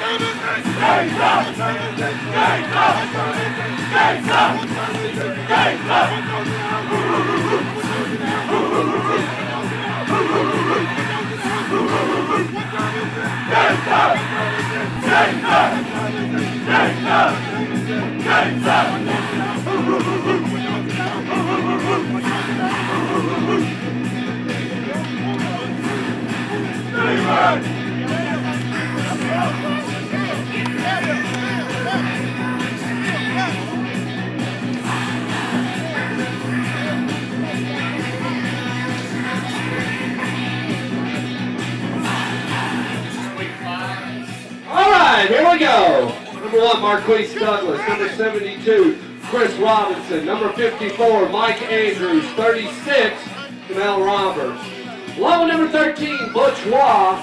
Here we go. Number 1, Marquise Douglas. Number 72, Chris Robinson. Number 54, Mike Andrews. 36, Camel Roberts. Along with number 13, Butch Waugh.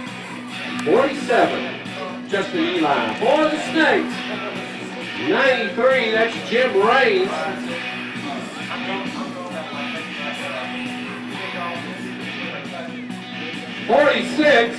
47, Justin Eli. For the Snakes, 93, that's Jim Raines. 46,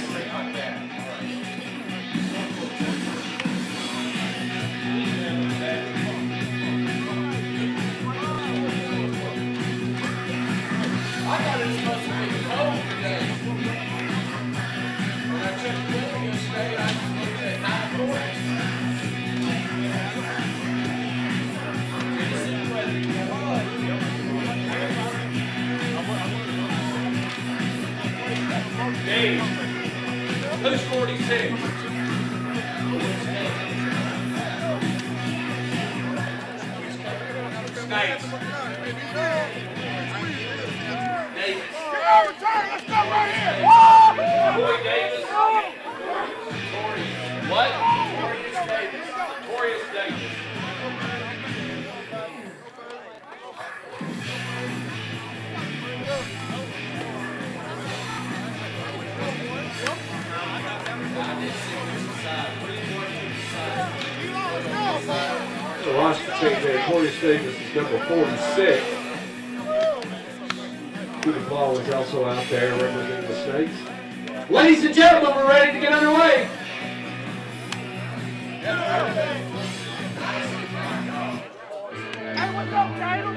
Dave, who's 46? Snakes. Davis. Let's go right here. Boy Davis. What? Torius Davis. Torius Davis. The roster change there. Torius Davis is number 46. Cooper Ball is also out there representing the Snakes. Ladies and gentlemen, we're ready to get underway. Hey, what's up, Caleb?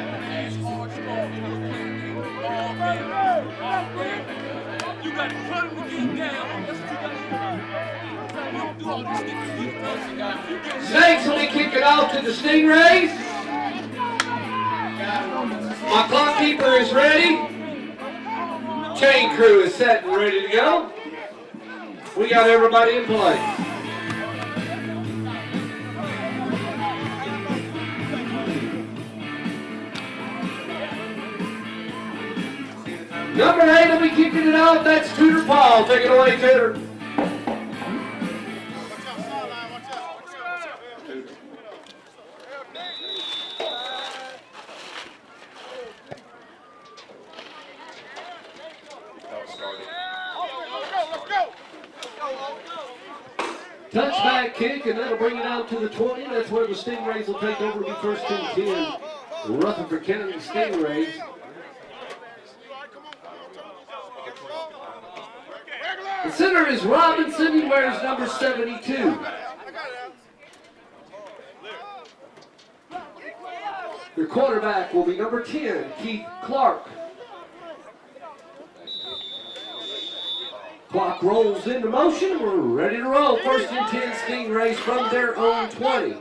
You got to put him to get down. That's what you got to do. Snakes will be kicking off to the Stingrays. My clock keeper is ready. Chain crew is set and ready to go. We got everybody in place. Number 8 will be kicking it off. That's Tudor Paul. Take it away, Tudor. Touchback kick, and that'll bring it out to the 20. That's where the Stingrays will take over, be first and 10. Rutherford County Stingrays. The center is Robinson. He wears number 72. Your quarterback will be number 10, Keith Clark. Clock rolls into motion. We're ready to roll. First and 10 Stingrays from their own 20.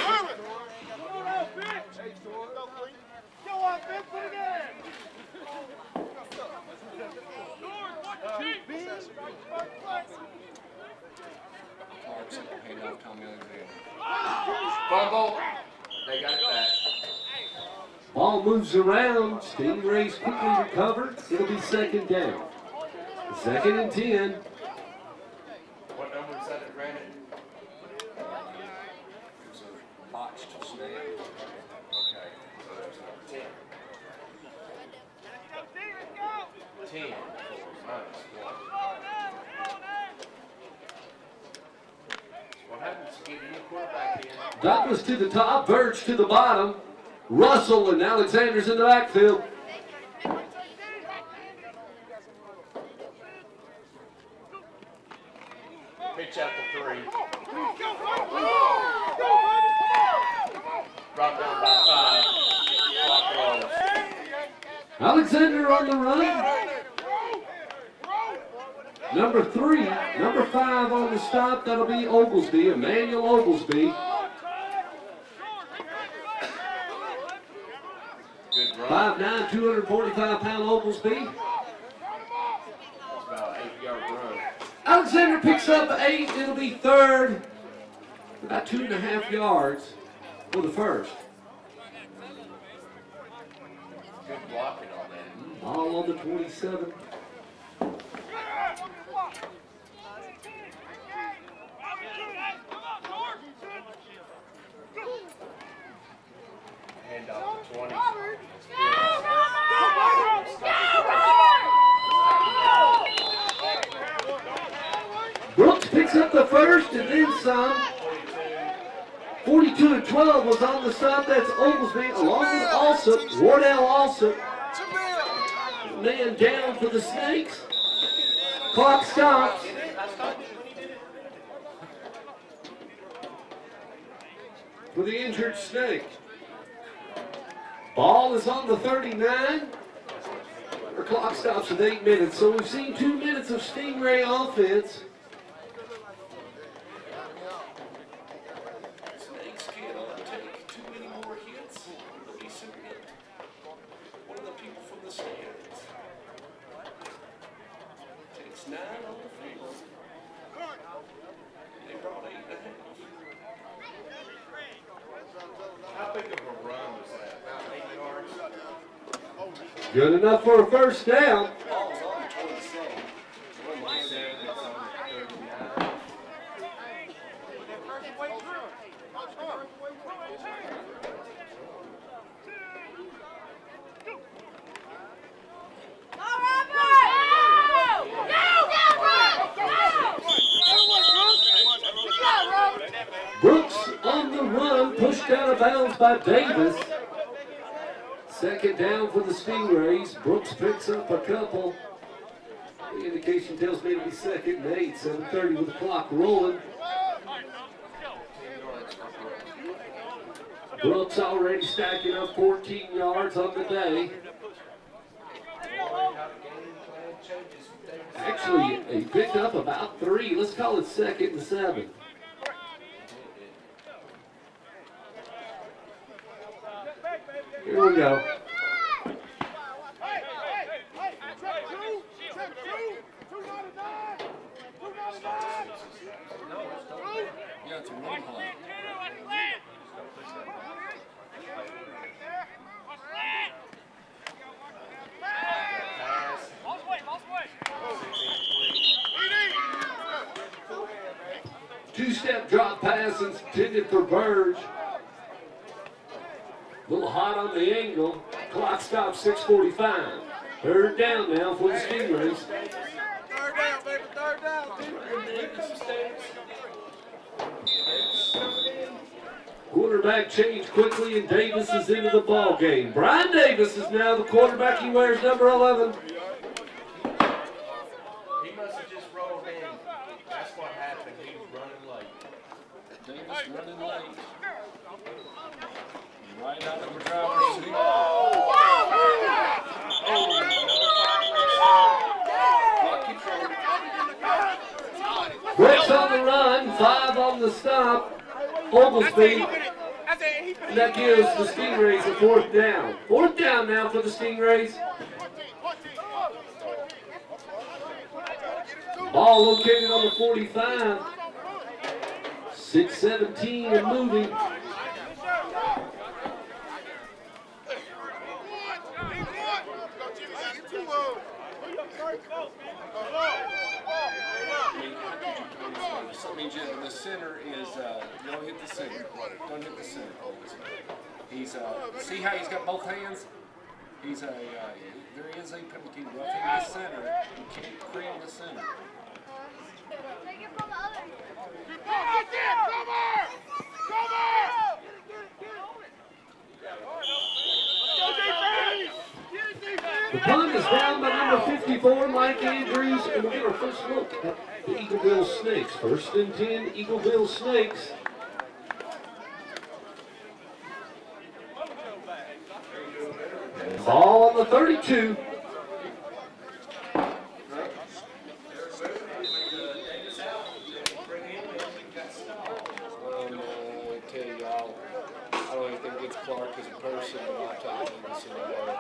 Fumble. They got it back. Ball moves around. Stingrays quickly recover. It'll be second down. Second and 10. What number is that at Granite? It's a botched snap. Okay. 10. 10. Minus 1. What happens to get any quarterback in? Douglas to the top, Birch to the bottom. Russell and Alexander's in the backfield. Pitch out to 3. 3. Brought down by 5. Clock rolls. Alexander on the run. Number 3, number 5 on the stop. That'll be Oglesby, Emmanuel Oglesby. Good run. 5'9", 245-pound Oglesby. That's about an 8-yard run. Alexander picks up 8. It'll be third. About 2.5 yards for the first. Good blocking on that. Ball on the 27. Hand off to 20. Brooks picks up the first and then some. 42-12 was on the stop. That's Oglesby along with Alsop. Wardell Alsop. Man down for the Snakes. Clock stops. For the injured Snake. Ball is on the 39. Our clock stops at 8 minutes. So we've seen 2 minutes of Stingray offense. Snakes can't take too many more hits. They'll be submit one of the people from the stands. Takes 9 on the field. They brought 8.5. How big of a run was that? About 8 yards? Good enough for a first down. Ball's on the 27. It's on the 39. Brooks on the run, pushed out of bounds by Davis. Second down for the Stingrays. Brooks picks up a couple. The indication tells me to be second and 8. 7:30 with the clock rolling. Brooks already stacking up 14 yards on the day. Actually, he picked up about 3. Let's call it second and 7. Here we go. Yeah, it's a run play. Two-step drop pass intended for Burge. A little hot on the angle. Clock stops 6:45. Third down now for the Stingrays. Third down, baby, third down. Quarterback change quickly, and Davis is into the ball game. Brian Davis is now the quarterback. He wears number 11. He must have just rolled in. That's what happened. He was running late. Davis running late. Right out of the driver's seat. Brooks on the run, 5 on the stop. Oglesby. And that gives the Stingrays a 4th down. 4th down now for the Stingrays. Ball located on the 45. 6:17 and moving. I mean, the center is, don't hit the center. Don't hit the center. He's, see how he's got both hands? He's a, there is a penalty roughing the center. You can't cream the center. Take it from the other. Go defense! The punt is down by number 54, Mike Andrews, and we'll get our first look at the Eagleville Snakes. 1st and 10, Eagleville Snakes. Ball on the 32. I don't even think it's Clark as a person, but I'll take Davis anyway.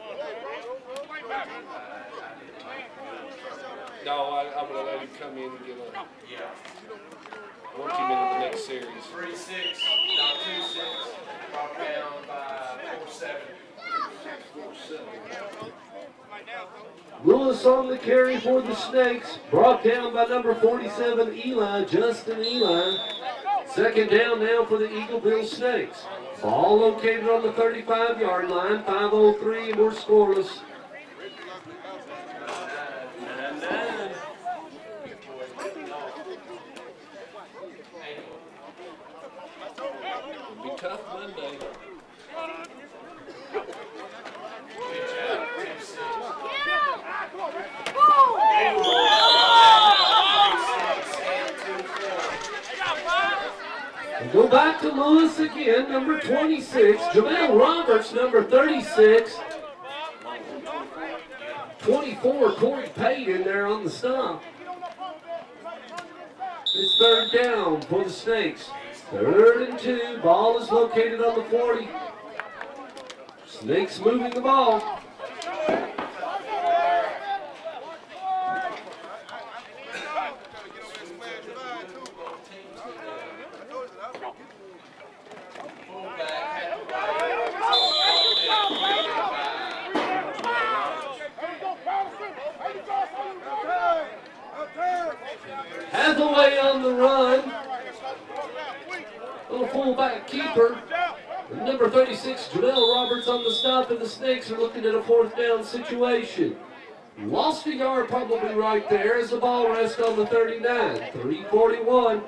No, I'm going to let him come in and get a work him into the next series. 3-6, not 2-6, brought down by 4-7. Lewis on the carry for the Snakes, brought down by number 47, Eli, Justin Eli. 2nd down now for the Eagleville Snakes. Ball located on the 35-yard line, 5:03, and we're scoreless. It'll be tough Monday. Go back to Lewis again, number 26. Jamel Roberts, number 36. 24, Corey Payton there on the stop. It's 3rd down for the Snakes. 3rd and 2. Ball is located on the 40. Snakes moving the ball. Hathaway on the run. Little fullback keeper. And number 36, Jamel Roberts on the stop, and the Snakes are looking at a 4th down situation. Lost a yard probably right there as the ball rests on the 39. 3:41.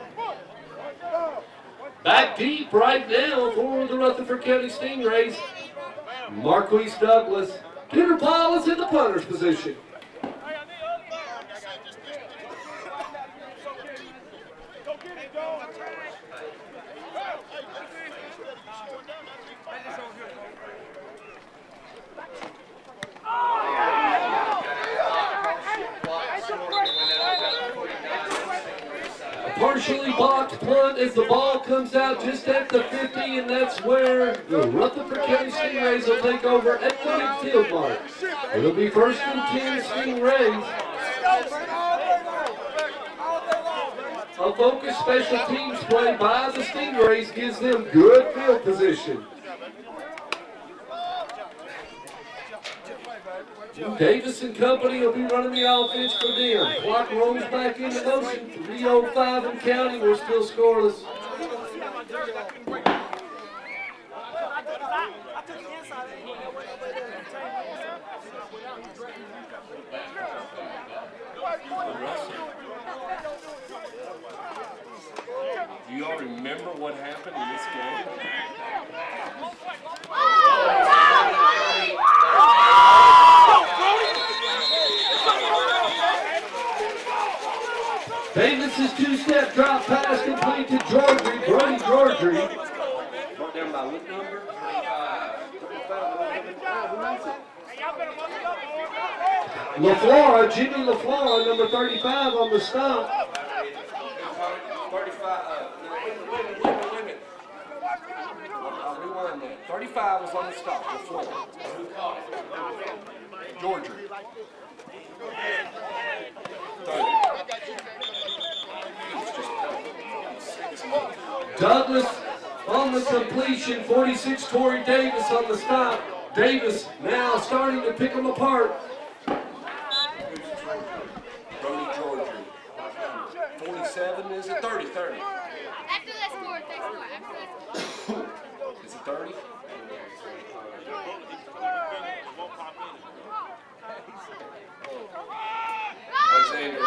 Back deep right now for the Rutherford County Stingrays. Marquise Douglas. Peter Paul is in the punter's position. Partially blocked punt as the ball comes out just at the 50, and that's where the Rutherford County Stingrays will take over at the midfield mark. It'll be 1st and 10 Stingrays. A focused special teams play by the Stingrays gives them good field position. Davis and company will be running the offense for them. Clock rolls back into motion. 3:05 and counting. We're still scoreless. Do you all remember what happened in this game? Davis's 2-step drop pass complete to Georgie, Brody Georgie. Brought down by what number? LaFlora, Jimmy LaFlora, number 35 on the stop. 35, wait a minute. I'll rewind that. 35 was on the stop, LaFlora. Georgia. 30. Douglas on the completion, 46, Corey Davis on the stop. Davis now starting to pick them apart. Brody Georgia. 47, is it 30? 30. After that score, after that score. Is it 30? Alexander.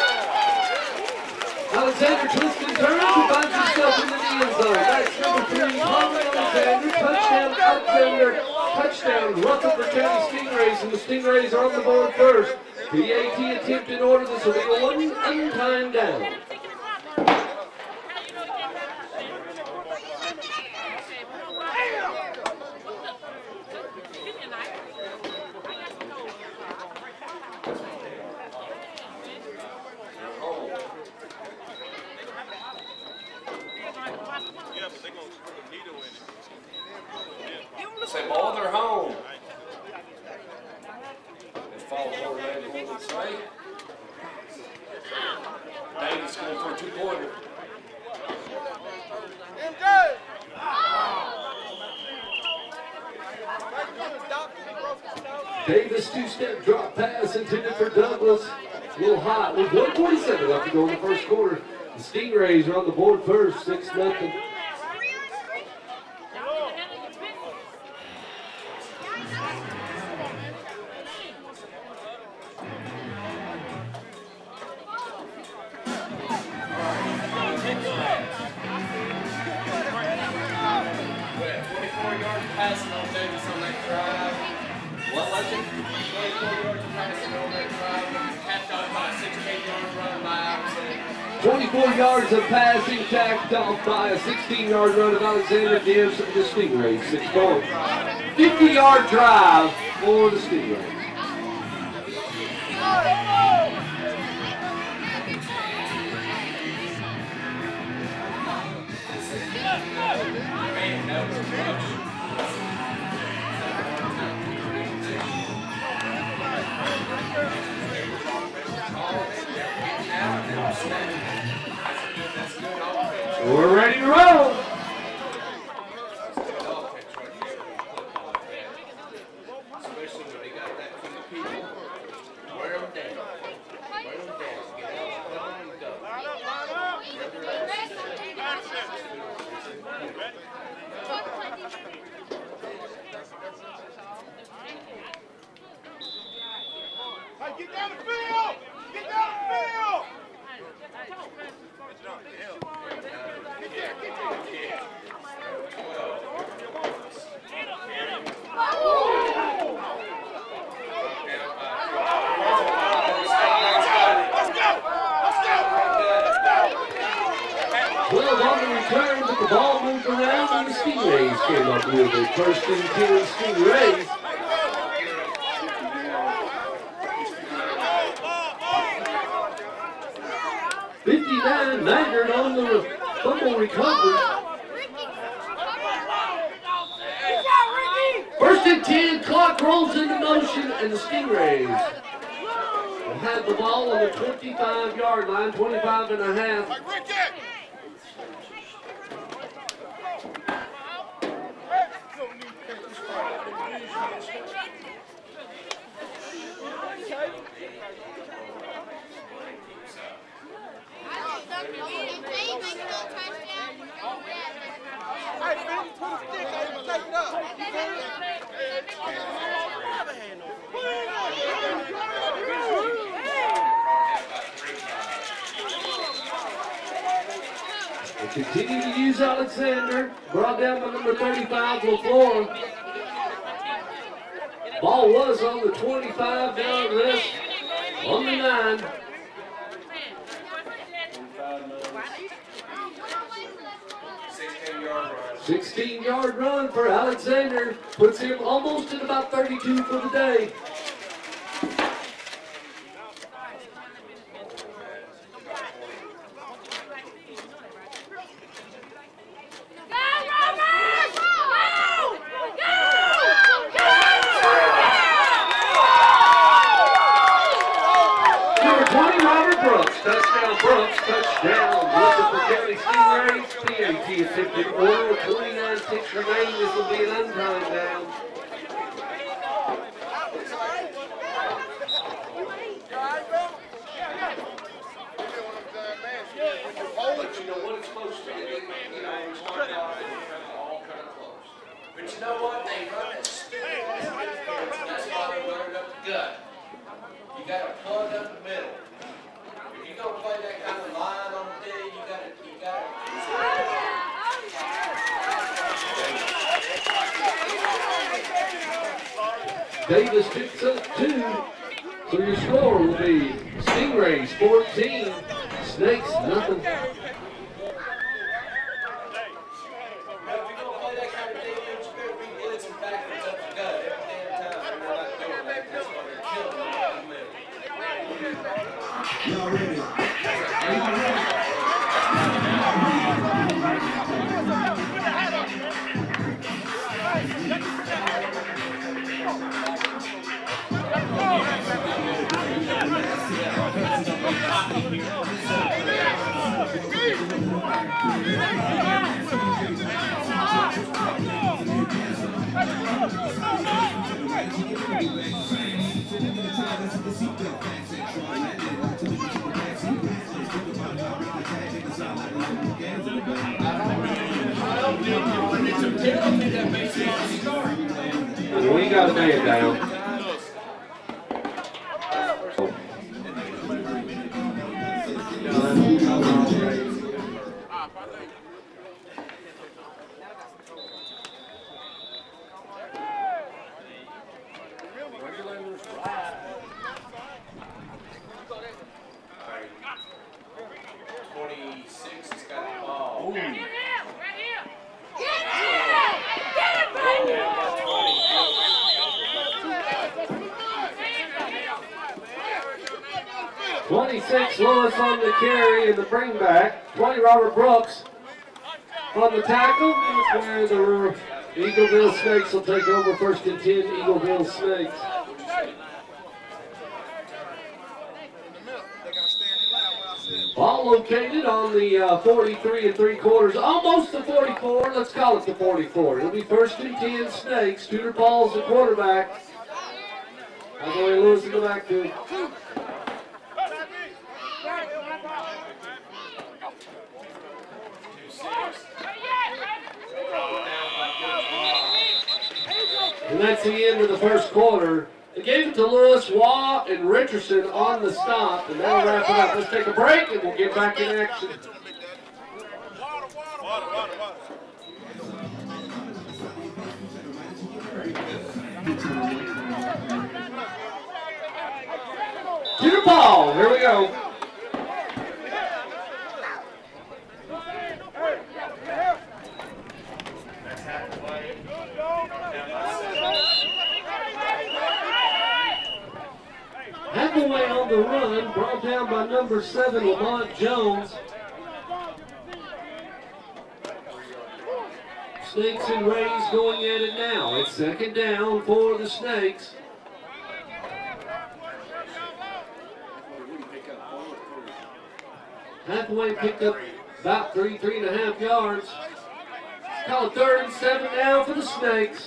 Alexander twists and turns and finds himself in the end zone. That's number 3, Alexander. Touchdown, Rutherford County Stingrays, and the Stingrays are on the board first. PAT attempt in order. This will be a one untimed down. Say, boy, they're home. It's fall forward leg going to say. Davis going for a two-pointer. Davis two-step drop pass intended for Douglas. A little hot with 1:47 left to go in the first quarter. The Stingrays are on the board first, 6-0. Passing on Davis on that drive. What was it? 24 yards passing on that drive. Capped off by a 16-yard run by Alexander. 24 yards of passing, tacked off by a 16-yard run of Alexander gives the Stingrays 6 points. 50-yard drive for the Stingrays. Man, that was a rush. We're ready to roll. Especially when they got that from the people. Wear them down. Wear them down. Get out and go. Hey, get down the field! Get down the field! Well, on the return, but the ball moved around and the Stingrays came up with it. First and 10 Stingrays. Niner on the fumble recovery. First and 10, clock rolls into motion, and the Stingrays will have the ball on the 25-yard line, 25 and a half. They continue to use Alexander, brought down by number 35, LaFleur. Ball was on the 25, down to this, on the 9. 16-yard run for Alexander, puts him almost at about 32 for the day. Number 20, Robert Brooks. Touchdown, Brooks. Touchdown. Rutherford County Stingrays. PAT attempted order. 29 ticks remain. This will be an untimed down. But you know what it's supposed to be. You know, we start out all kind of close. But you know what? They run it stupid. That's why they run it up the gut. You got to plug up the middle. If you're going to play that kind of line on the day, you got to. Davis picks up 2. So your score will be Stingrays 14, Snakes nothing. If you're gonna play that kind of defense, you better be blitzing backwards up the gut every damn time. You're not doing that. That's why they're killing you in the middle. Y'all ready? We got a man down. Regulators right. 26 has got the ball. Get him! 26 Lewis on the carry and the bring back. 20 Robert Brooks on the tackle. That's where the Eagleville Snakes will take over. 1st and 10, Eagleville Snakes. Ball located on the 43 3/4, almost the 44. Let's call it the 44. It'll be 1st and 10 Snakes. Tudor Paul's the quarterback. Cowboy Lewis in the backfield. And that's the end of the 1st quarter. They gave it to Lewis, Waugh, and Richardson on the stop, and that'll wrap it up. Let's take a break, and we'll get back in action. Tudor Paul, here we go. Hathaway on the run, brought down by number 7, Lamont Jones. Snakes and Rays going at it now. It's 2nd down for the Snakes. Hathaway picked up about 3.5 yards. Call it 3rd and 7 now for the Snakes.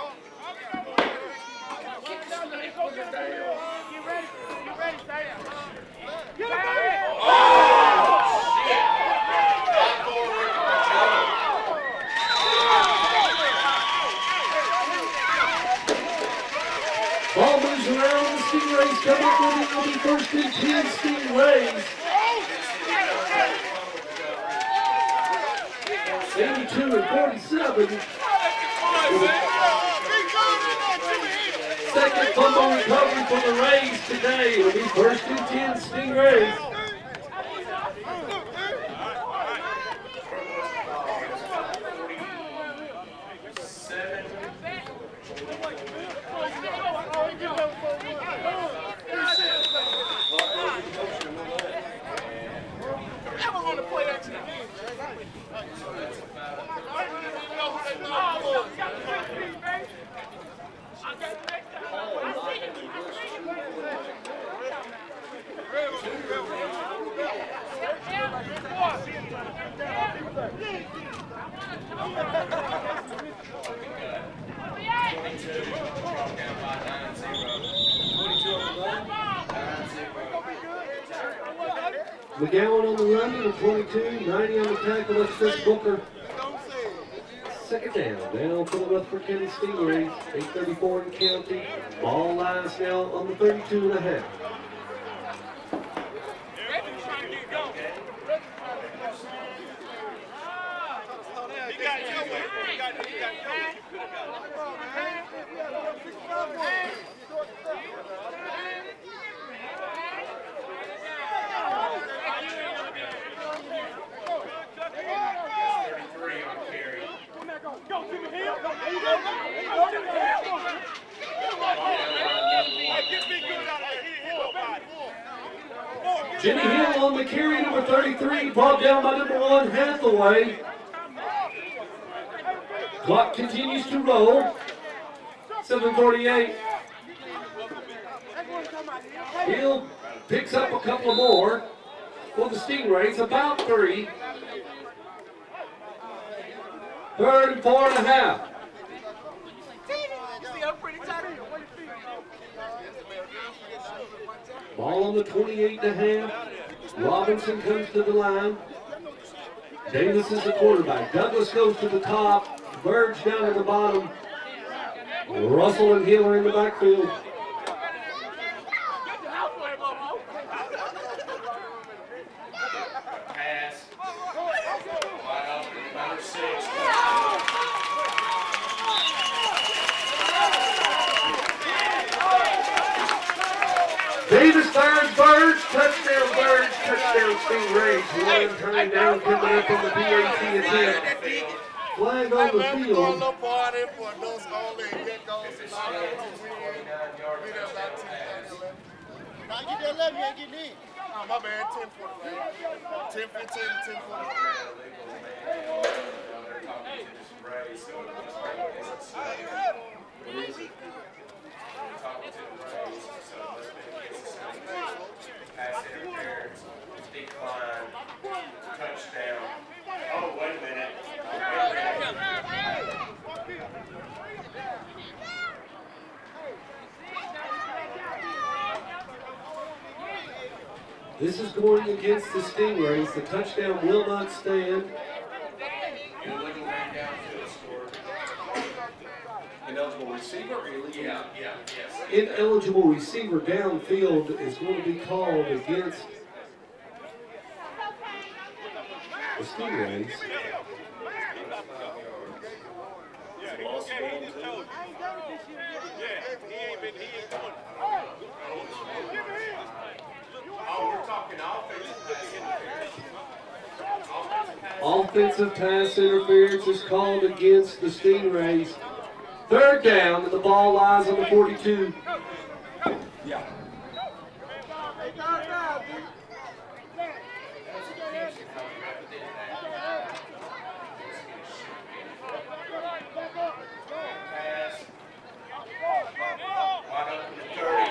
Ball moves around, the Stingrays come up with it. It'll be 1st and 10 Stingrays. 82 and 47. Second fumble recovery for the Rays today. It'll be 1st and 10 Stingrays. McGowan on the run, number 22, 90 on the tackle, that's Chris Booker. 2nd down, down for the Rutherford County Stingrays, 8:34 in counting. Ball lies now on the 32.5. Jimmy Hill on the carry, number 33, brought down by number 1, Hathaway. Clock continues to roll. 7:48. Hill picks up a couple more for the Stingrays, about 3. 3rd and 4.5. Ball on the 28.5. Robinson comes to the line. Davis is the quarterback. Douglas goes to the top. Burge down at the bottom. Russell and Hill are in the backfield. Pass. Wide open, number 6. Davis fires Burge. Touchdown Burge. Touchdown Stingrays. One turning down coming up on the PAT attempt. Flag on the field. Now get that left, you ain't getting in. Oh, my bad, 10-40. 10-15, 10-40. Pass interference, decline, touchdown. Oh, wait a minute. This is going against the Stingrays. The touchdown will not stand. Illegal man downfield score. Ineligible receiver or illegal? Yes. Ineligible receiver downfield is going to be called against the Stingrays. Offensive pass interference is called against the Stingrays. 3rd down, and the ball lies on the 42. Yeah. Pass. Wide open to 30.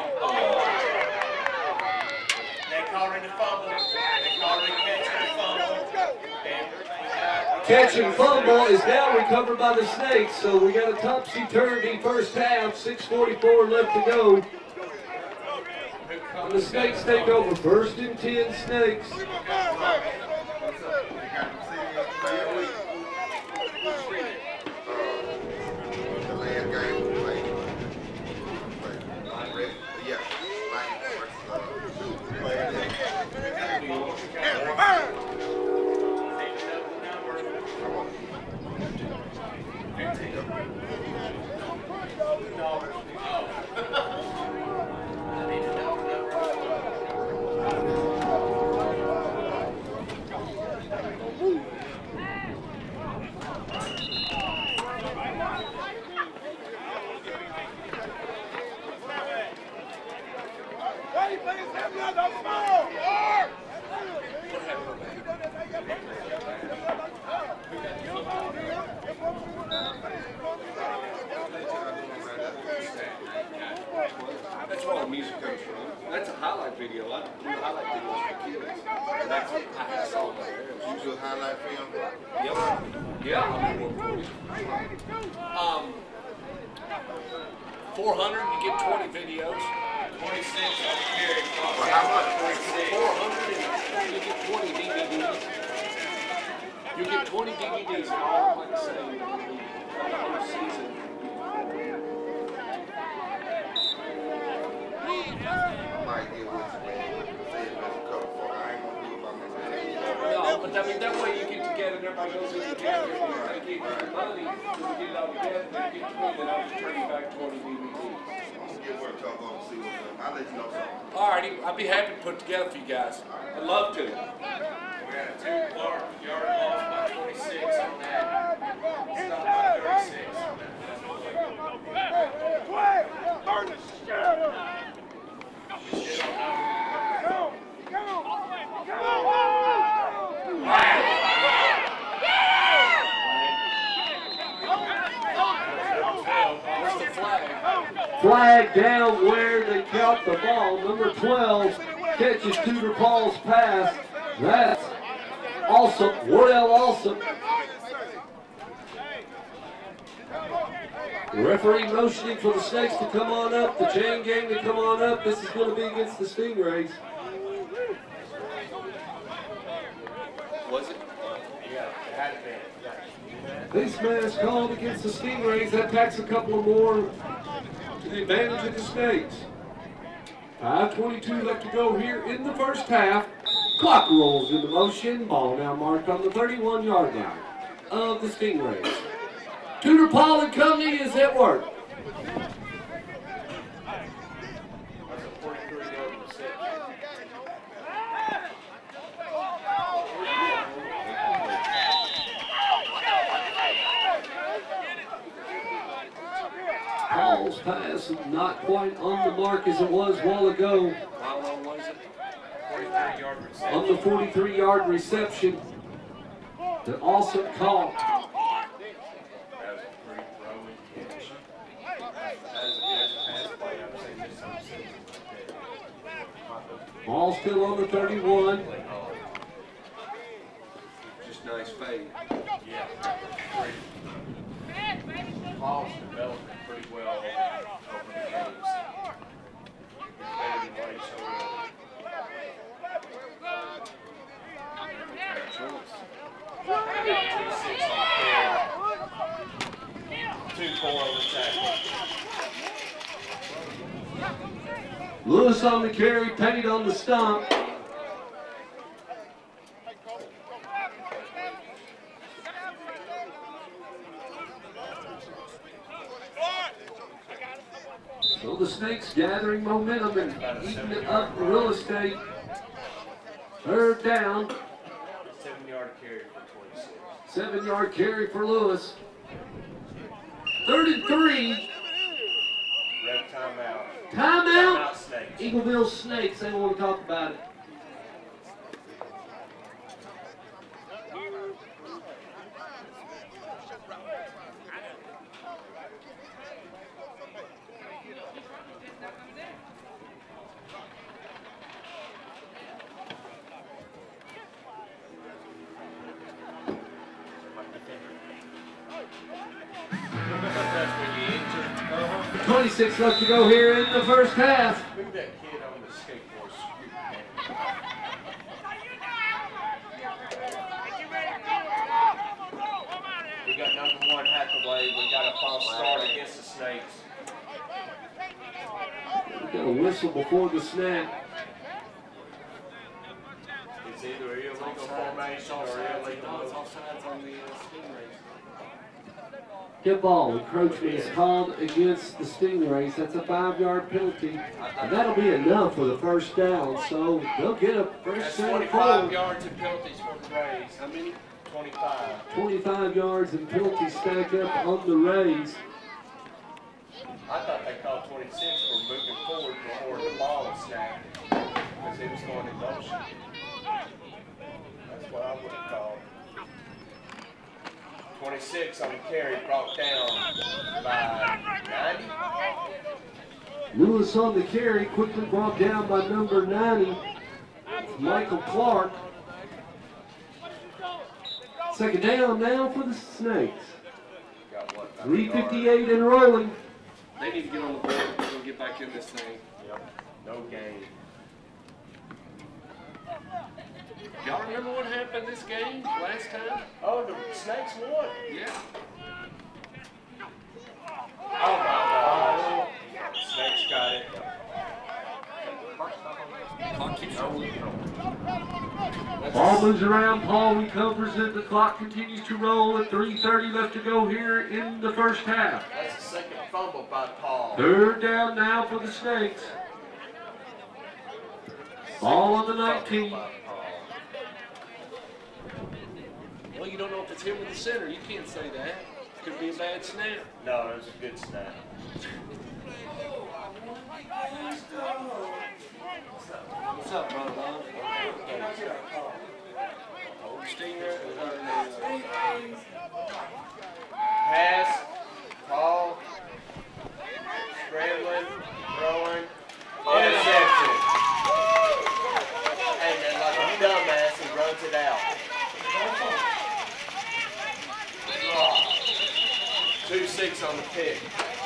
They called it a fumble. They called it a catch and fumble. Catch and fumble is now recovered by the Snakes, so we got a topsy-turvy first half, 6:44 left to go. And the Snakes take over, 1st and 10 Snakes. That's where all the music comes from. That's a highlight video. I do highlight videos for kids. And that's I saw that. You do highlight film? Yep. Yeah. I'm 140. 400, you get 20 videos. 26 on the carry. Well, how much? 26. 400, you get 20 DVDs. You get 20 DVDs all like the same whole season. Might get what you mean. Say it as a couple for I ain't gonna do it by myself. No, but I mean, that way you get together and everybody goes in together. They get money, you get it all together, then you get 20, then I'll just turn you back 20 DVDs. get where to go and see what's up. I'll let you know something. All righty, I'd be happy to put together for you guys. I'd love to. We had a 2-yard loss by 26 on that. Stop by 36 on that. Where's the flag? Flag down where they got the ball. Number 12 catches Tudor Paul's pass. That's awesome. Wardell Awesome. The referee motioning for the Snakes to come on up, the chain gang to come on up. This is going to be against the Stingrays. Was it? Yeah, it had been. Face mask called against the Stingrays. That packs a couple of more to the advantage of the Snakes. 5:22 left to go here in the first half. Clock rolls into motion. Ball now marked on the 31-yard line of the Stingrays. Tudor Paul and Company is at work. That's a 43-yard reception. Paul's pass not quite on the mark as it was a while ago. How long was it? 43-yard reception. On the 43-yard reception. The awesome call. That was a pretty throwing catch. That was the best pass play I've seen this whole season right there. Ball still on the 31. Just nice fade. Yeah, great. Paul's developing pretty well over the games. He's better than what he showed up. 2-6 on the carry. 2-4 on the tackle. Lewis on the carry, Pate on the stomp. So the Snakes gathering momentum and eating it up in real estate. Third down. 7-yard carry for 26. 7-yard carry for Lewis. 3rd and 3. Ref timeout. Timeout. Timeout Snakes. Eagleville Snakes, they want to talk about it. That's when you enter. 26 left to go here in the first half. Move that kid on the skateboard. We got number 1 Hathaway. We got a false start against the Snakes. We got a whistle before the snap. It's either illegal formation or illegal. It's offsides on the Stingrays. Get ball. Encroachment is called against the Stingrays. That's a 5-yard penalty. And that'll be enough for the first down. So they'll get a first That's down 25 forward. yards and penalties for the Rays. How many? 25. 25 yards and penalties stack up on the Rays. I thought they called 26 for moving forward before the ball was snapped because he was going in motion. That's what I would have called. 26 on the carry, brought down by 90. Lewis on the carry, quickly brought down by number 90, Michael Clark. Second down now for the Snakes. Got what? 3:58 and rolling. They need to get on the board. We're going to get back in this thing. Yep. No gain. Y'all remember what happened this game last time? Oh, the Snakes won. Yeah. Oh my gosh. Snakes got it. Clock Ball moves around, Paul recovers it, the clock continues to roll at 3:30 left to go here in the first half. That's the second fumble by Paul. Third down now for the Snakes. Ball on the 19. Well, you don't know if it's him or the center. You can't say that. Could be a bad snap. No, it was a good snap. What's up, brother? Pass, Paul, scrambling, throwing, interception. And then like a dumbass, he runs it out. 2-6 on the pick.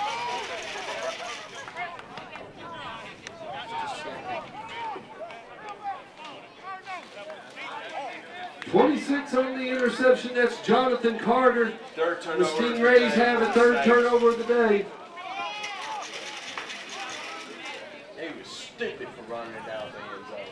.26 on the interception, that's Jonathan Carter. Third The turnover. Stingrays have a third turnover of the day. He was stupid for running it out of the end zone.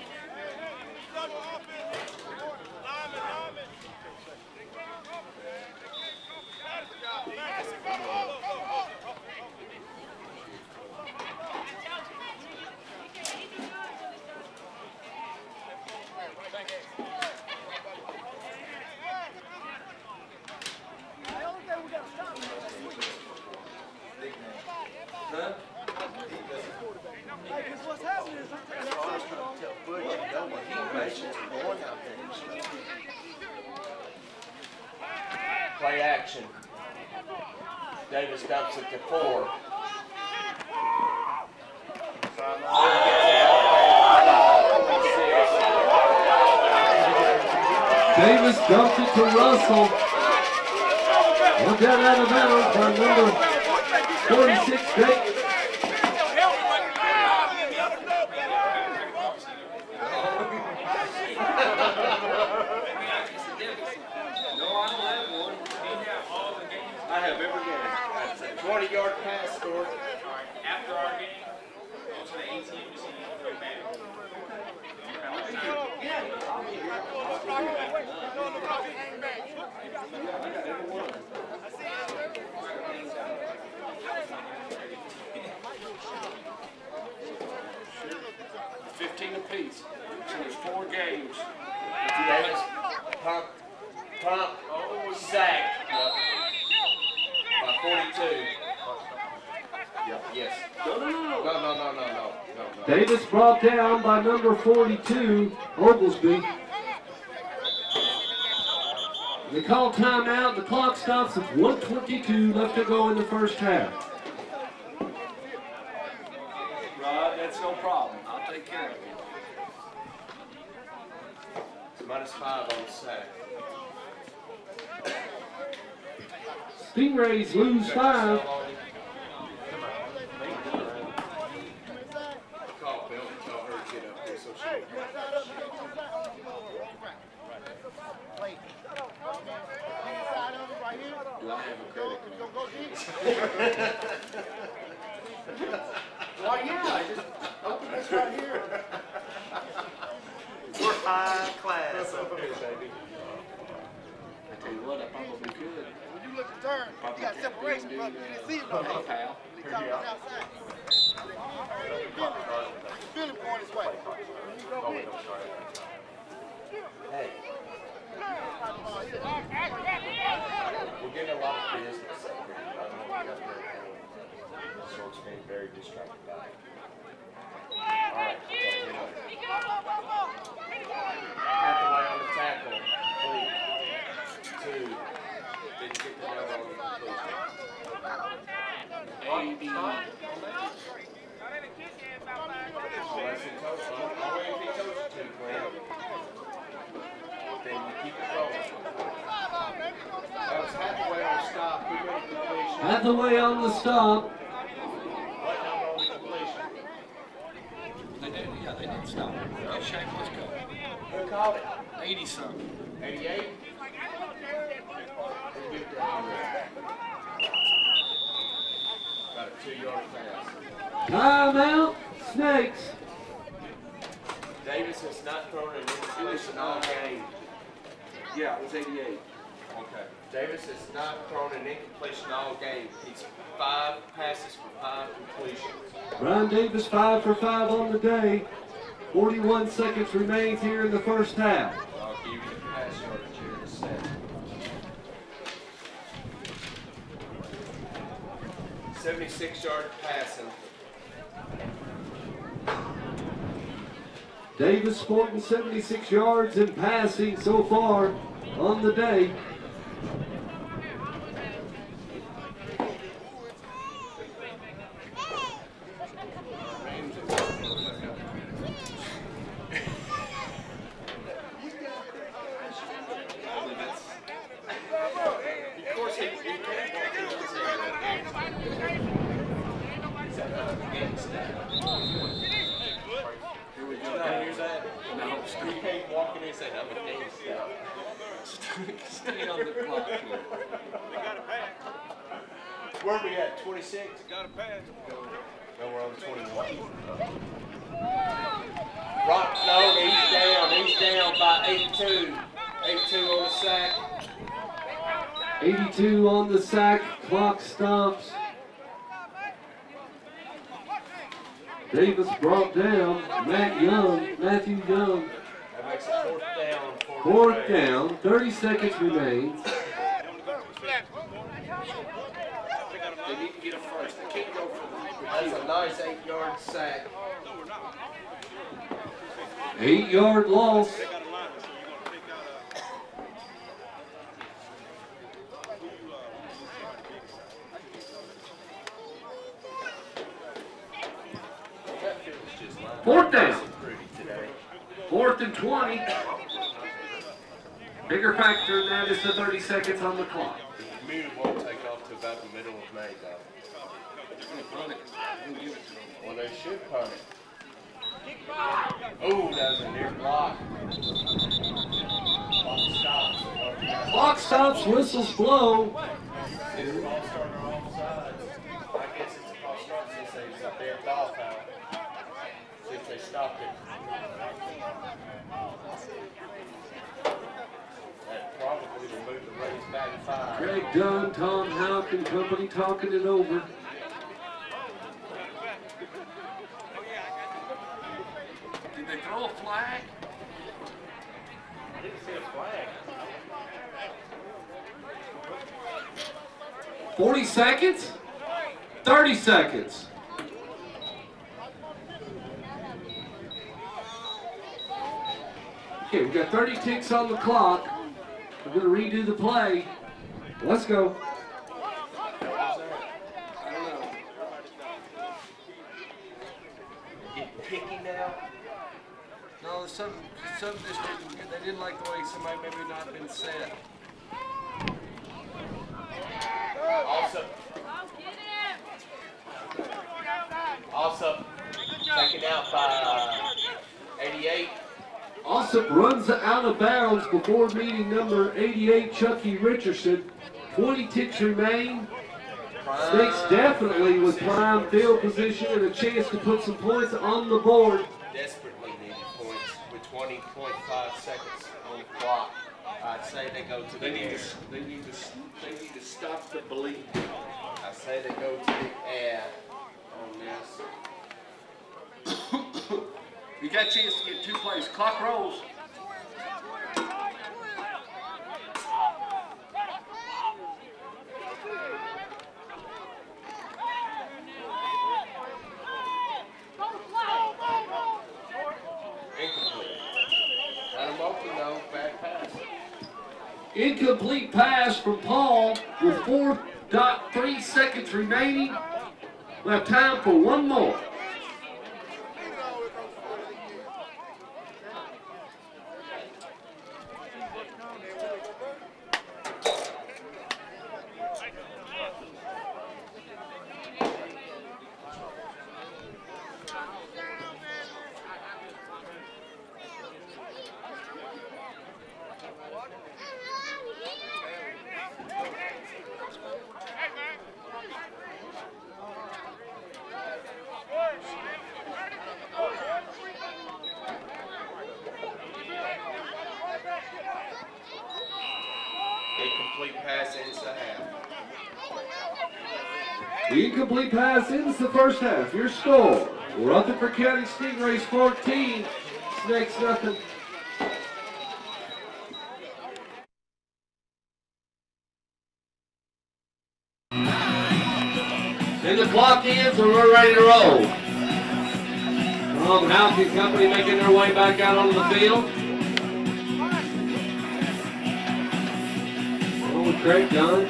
Play action. Davis dumps it to 4. Davis dumped it to Russell. One down out of bounds by number 46, Davis. I have every game. 20-yard pass scored. After our game, go to the ATM machine and go back. 15 apiece. So there's 4 games. Davis, pump, sack. By 42. Yes. No. Davis brought down by number 42, Oglesby. They call timeout. The clock stops at 1:22 left to go in the first half. Rod, that's no problem. I'll take care of it. It's -5 on the sack. Stingrays lose 5. Call Bill and tell her to get up here so she Do I have a credit card? Why, yeah, I just open this right here. We're high class up here, baby. I tell you what, I probably could. When you look at turn, you got separation, brother. You didn't see it no Hey, more. pal. He caught it outside. Billy going his way. Hey. We're getting a lot of business up here. I don't know if you guys are Shorts being very distracted by it. Alright. Hathaway on the tackle. Complete. 2. Didn't get the nail on the completion. A.B. Unless he told you. Only if he told you to, Glenn. Then you keep it rolling. That was Hathaway on the stop. Who made the completion? Hathaway on the stop. What number on the completion? They did, yeah, they did stop. Get Shane, let's go. Who called it? 80-something. 88? Got a 2-yard pass. Timeout, Snakes. Davis has not thrown an incompletion all game. Yeah, it was 88. Okay. Davis has not thrown an incompletion all game. He's 5 passes for 5 completions. Brian Davis 5 for 5 on the day. 41 seconds remains here in the first half. I'll give you the pass yardage here in a second. 76-yard passing. Davis sporting 76 yards in passing so far on the day. Stay on the clock here. Where are we at? 26? Got a pass. No, we're on 21. Rock, no, he's down. He's down by 82. 82 on the sack. 82 on the sack. Clock stops. Davis brought down Matthew Young. That makes it 4th down. Fourth down, 30 seconds remains. They need to get a first. They can't go for that. That's a nice 8-yard sack. 8-yard loss. Fourth down. 4th and 20. Bigger factor than that is the 30 seconds on the clock. The community won't take off to about the middle of May, though. Well, they should punt it. Oh, that was a near block. Clock stops. Clock stops, whistles blow. Is the ball starter off sides? I guess it's a false start since they up there ball foul. Since they stopped it. That probably will move the race back 5. Greg Dunn, Tom Houck and company talking it over. Did they throw a flag? I didn't see a flag. 40 seconds? 30 seconds. Okay, we've got 30 ticks on the clock. We're going to redo the play. Let's go. I don't know. Getting picky now. No, some just they didn't like the way somebody maybe not been set. Also taken out by 88. Alsop runs out of bounds before meeting number 88, Chucky Richardson. 20 ticks remain. Snakes definitely with prime field position and a chance to put some points on the board. Desperately needed points with 20.5 seconds on the clock. I'd say they go to the air. They need to stop the bleeding. I say they go to the air on this. You got a chance to get 2 plays. Clock rolls. Incomplete. Got him open though. Bad pass. Incomplete pass from Paul with 4.3 seconds remaining. We have time for one more. incomplete pass ends the half. The incomplete pass ends the first half. Your score, Rutherford County Stingrays 14, Snakes nothing. And the clock ends and we're ready to roll. Houghton Company making their way back out onto the field. Oh, Craig Dunn.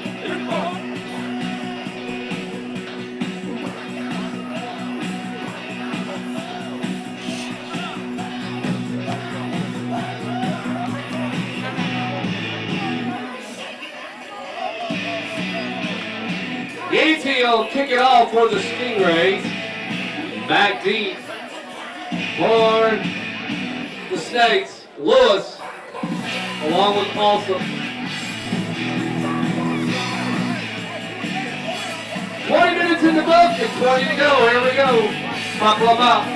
Yates will kick it off for the Stingrays. Back deep for the Snakes. Lewis along with Paulson. 20 minutes in the book and 20 to go. Here we go. Buckle them up.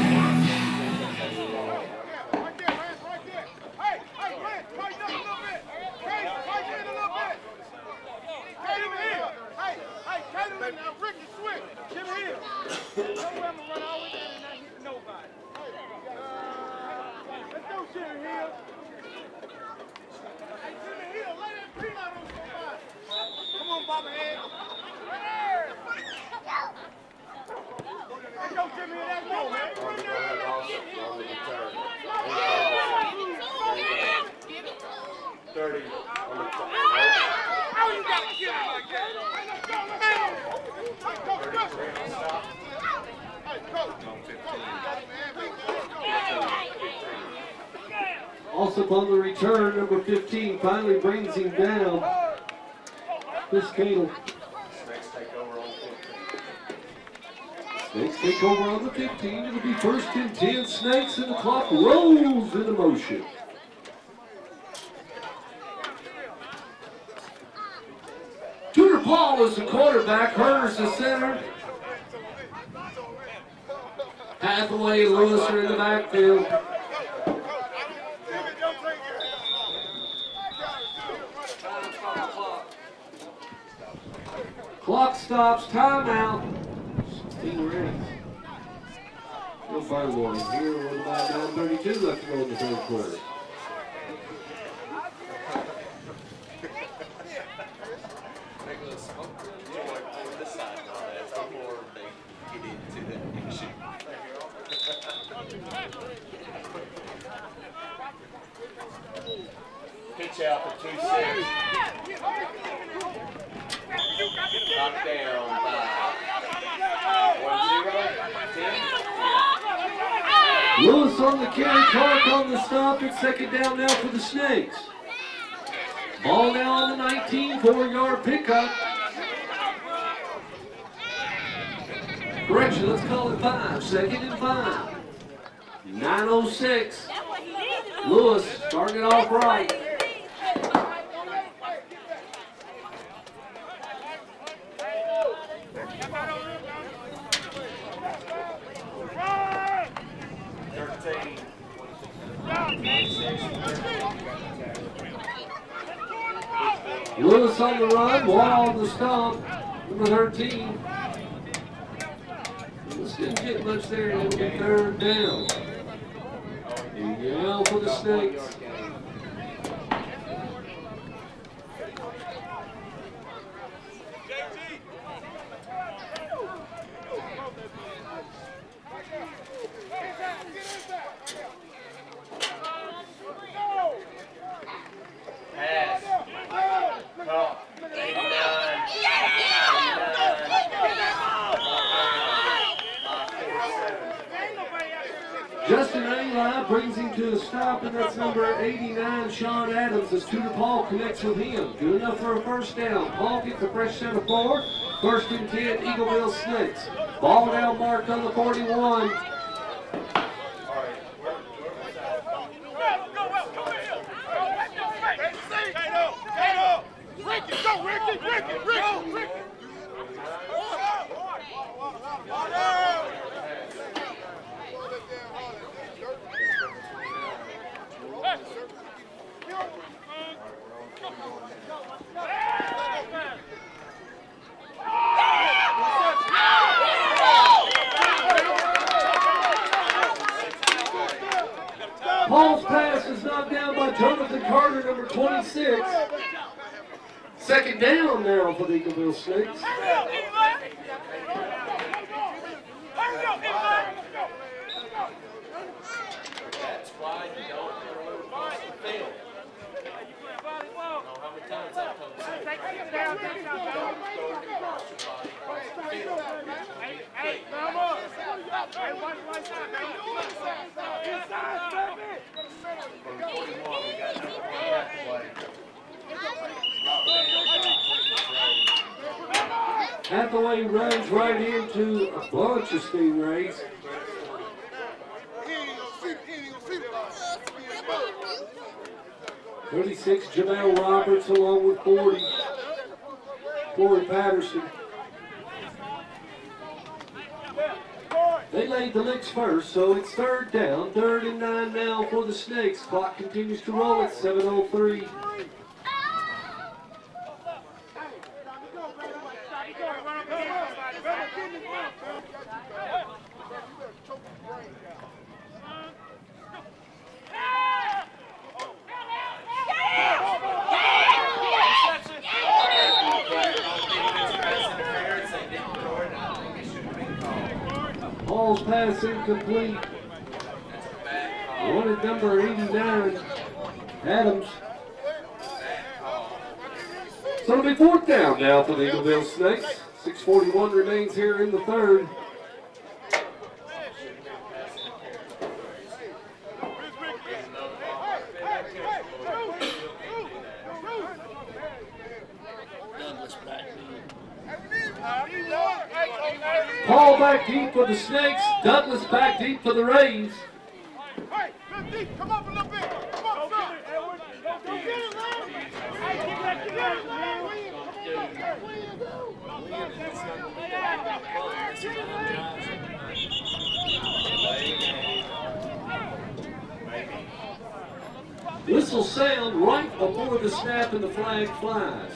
Also on the return, number 15 finally brings him down. Chris Cadle. Snakes take over on 15. Snakes take over on the 15. It'll be first and 10 Snakes, and the clock rolls into motion. Tudor Paul is the quarterback. Herder's the center. Hathaway and Lewis are in the backfield. Clock stops, timeout. Stingrays. No fire warning here with about 9:32 left to go in the third quarter. Pitch out for 2-6. Knocked down by 1-0. Lewis on the carry, Clark on the stop. It's second down now for the Snakes. Ball now on the 19, 4-yard pickup. Correction, let's call it 5. Second and 5. 9:06. Lewis starting it off right. Lewis on the run, Wall on the stomp, number 13. Lewis didn't get much there, and it'll be third down. Now for the Snakes. Pass. Caught. 89. Justin Angli brings him to a stop, and that's number 89, Sean Adams, as Tudor Paul connects with him. Good enough for a first down. Paul gets a fresh set of 4. First and 10, Eagleville Snakes. Ball now marked on the 41. Paul's pass is knocked down by Jonathan Carter, number 26. Second down now for the Eagleville Snakes. That's why you don't throw across the field. I don't know how many times I've told you. Don't throw it across your body, across the field. Hey, come on. Hey, watch my time, man. Inside, baby. From 41, we got number 1 Hathaway. Hathaway runs right into a bunch of Stingrays. He ain't gonna see the 36, Jamel Roberts along with 40. Corey Patterson. They laid the licks first, so it's third down. 3rd and 9 now for the Snakes. Clock continues to roll at 7:03. Paul's pass incomplete. Wanted number 89, Adams. So it'll be 4th down now for the Eagleville Snakes. 6:41 remains here in the 3rd. Paul back deep for the Snakes. Douglas back deep for the Rays. Hey, come up a little bit. Come on, son. Go get it, man. Hey, get it, man. Whistle sound right before the snap and the flag flies.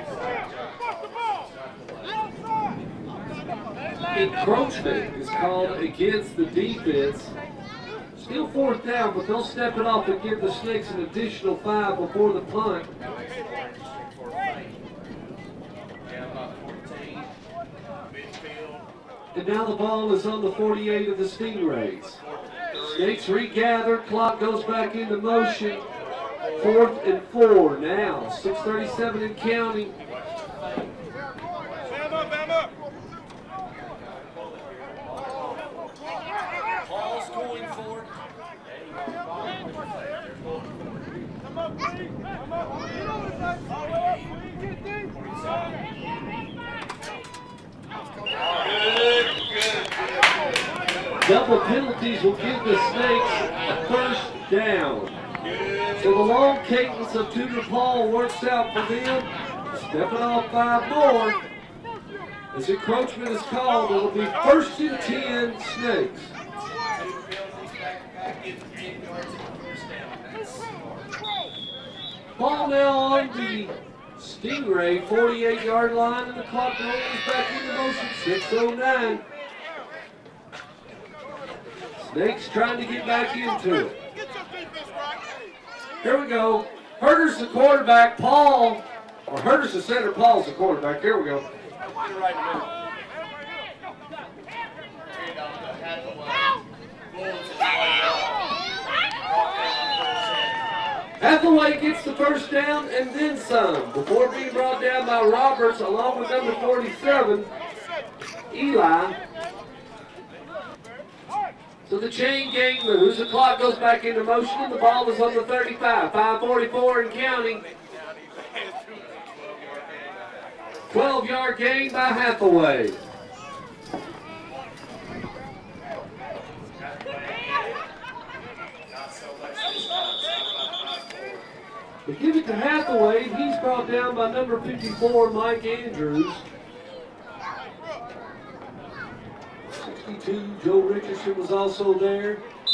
Encroachment is called against the defense. Still 4th down, but they'll step it off and give the Snakes an additional 5 before the punt. And now the ball is on the 48 of the Stingrays. Snakes regather, clock goes back into motion. 4th and 4 now, 6:37 and counting. Paul's going for it. Double penalties will give the Snakes a 1st down. So the long cadence of Tudor Paul works out for them. Stepping off 5 more. As encroachment is called, it'll be 1st and 10 Snakes. Ball now on the Stingray 48-yard line, and the clock rolls back into motion. 6:09. Snakes trying to get back into it. Here we go. Herder's the quarterback. Paul, or Herder's the center. Paul's the quarterback. Here we go. Hathaway gets the 1st down and then some before being brought down by Roberts along with number 47, Eli. So the chain gang moves, the clock goes back into motion, and the ball is on the 35, 5:44 and counting. 12-yard gain by Hathaway. They give it to Hathaway, and he's brought down by number 54, Mike Andrews. 62, Joe Richardson was also there.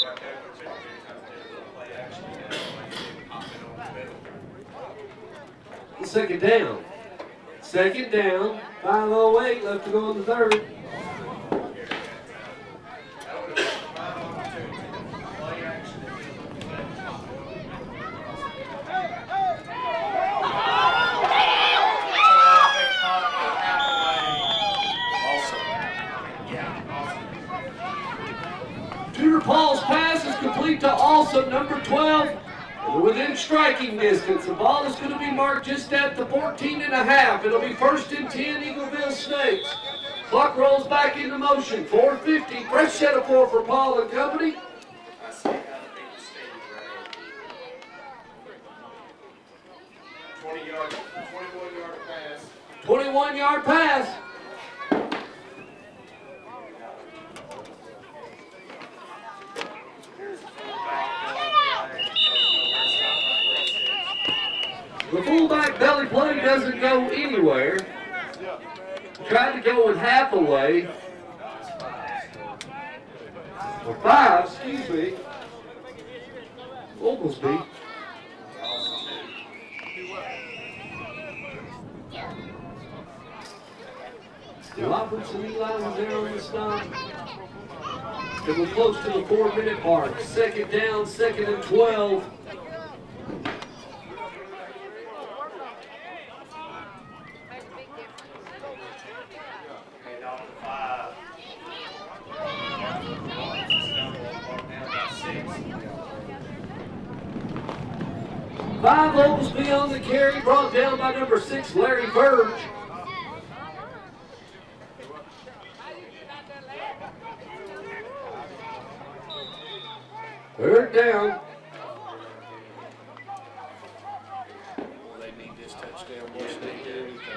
The 2nd down. 2nd down, 5:08 left to go in the 3rd. also number 12. And within striking distance, the ball is going to be marked just at the 14.5. It'll be 1st and 10, Eagleville Snakes. Clock rolls back into motion. 4:50. Fresh set of 4 for Paul and company. I see how to beat the stage, right? 21-yard pass. 21-yard pass. The fullback belly play doesn't go anywhere. Tried to go with half away. Or 5, excuse me. Oglesby. Robertson Eli was there on the stop. It was close to the 4-minute mark. 2nd down, 2nd and 12. Five Oglesby on the carry, brought down by number 6, Larry Burge. Third down. Well, they need this touchdown more than they do anything.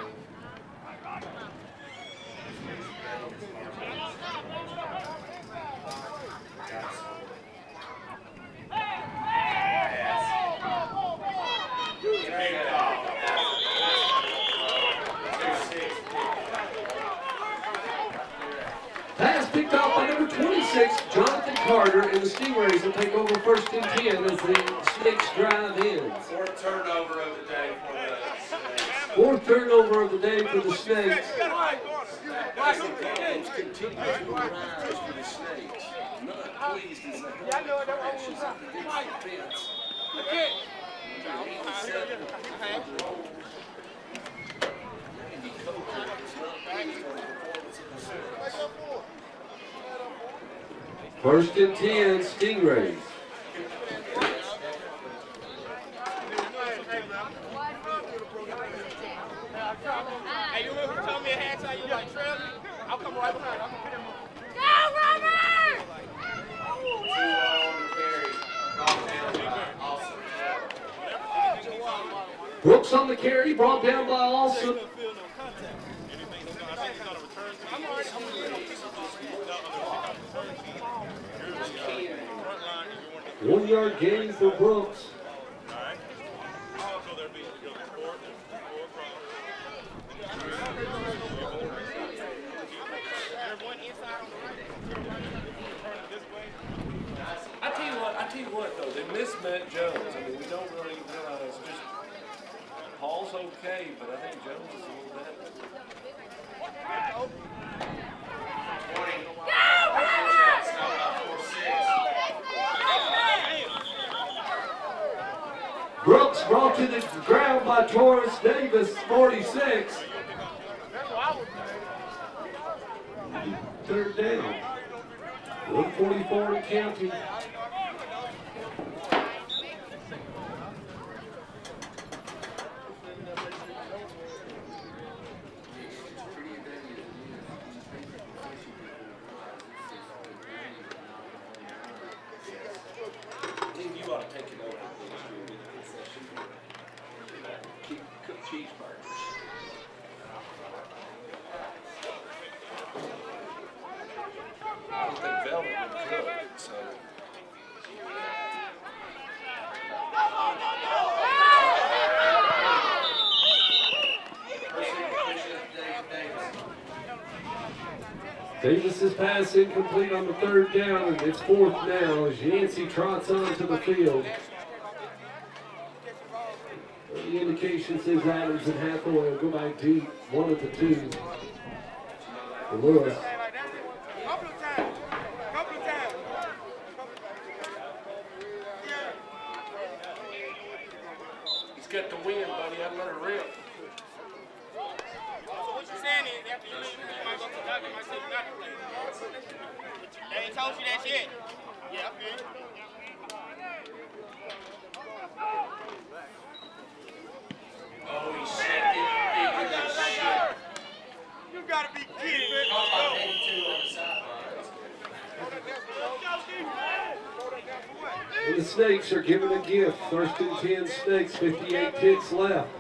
Pass picked off by number 26, Jonathan Carter, and the Stingrays will take over 1st and 10 as the Snakes drive in. 4th turnover of the day for the Snakes. 4th turnover of the day for the Snakes. As the problems continue to arise for the Snakes, not pleased as the helmet crashes at the defense. Randy Coker is not pleased with the performance of the Snakes. 1st and 10, Stingrays. Hey, you remember telling me ahead time you like trail me? I'll come right behind. I'm gonna put him on. Go, Robert! 2 on the carry. Brought down by Austin. Brooks on the carry, brought down by Alston. One-yard gain for Brooks. I tell you what though, they miss Matt Jones. I mean, we don't really realize just Paul's okay, but I think Jones is a little better. 20. Brooks brought to the ground by Torres Davis, 46. 3rd down. 1:44 and counting. You ought to take it over. Cook cheeseburgers. I don't think Velvet would cook, so. Davis's pass incomplete on the 3rd down, and it's 4th now as Yancey trots onto the field. The indication says Adams and Hathaway will go back deep, 1 of the 2. For Lewis. Couple of times. He's got the win, buddy. I'd let her rip. What you saying is after you leave, you might go to the doctor, you might say you got the win. They ain't told you that yet. Yeah, I feel you. Snakes are given a gift. First and 10 Snakes, 58 ticks left.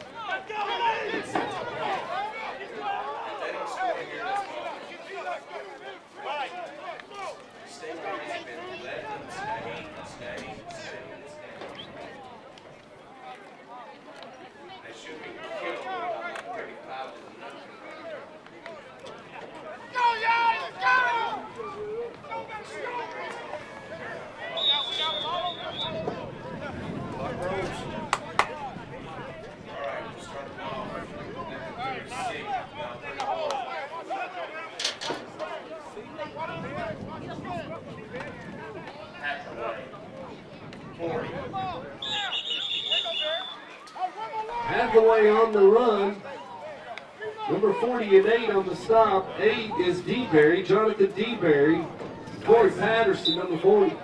Hathaway on the run. Number 40 and 8 on the stop. 8 is DeBerry, Jonathan DeBerry. Corey Patterson, number 40.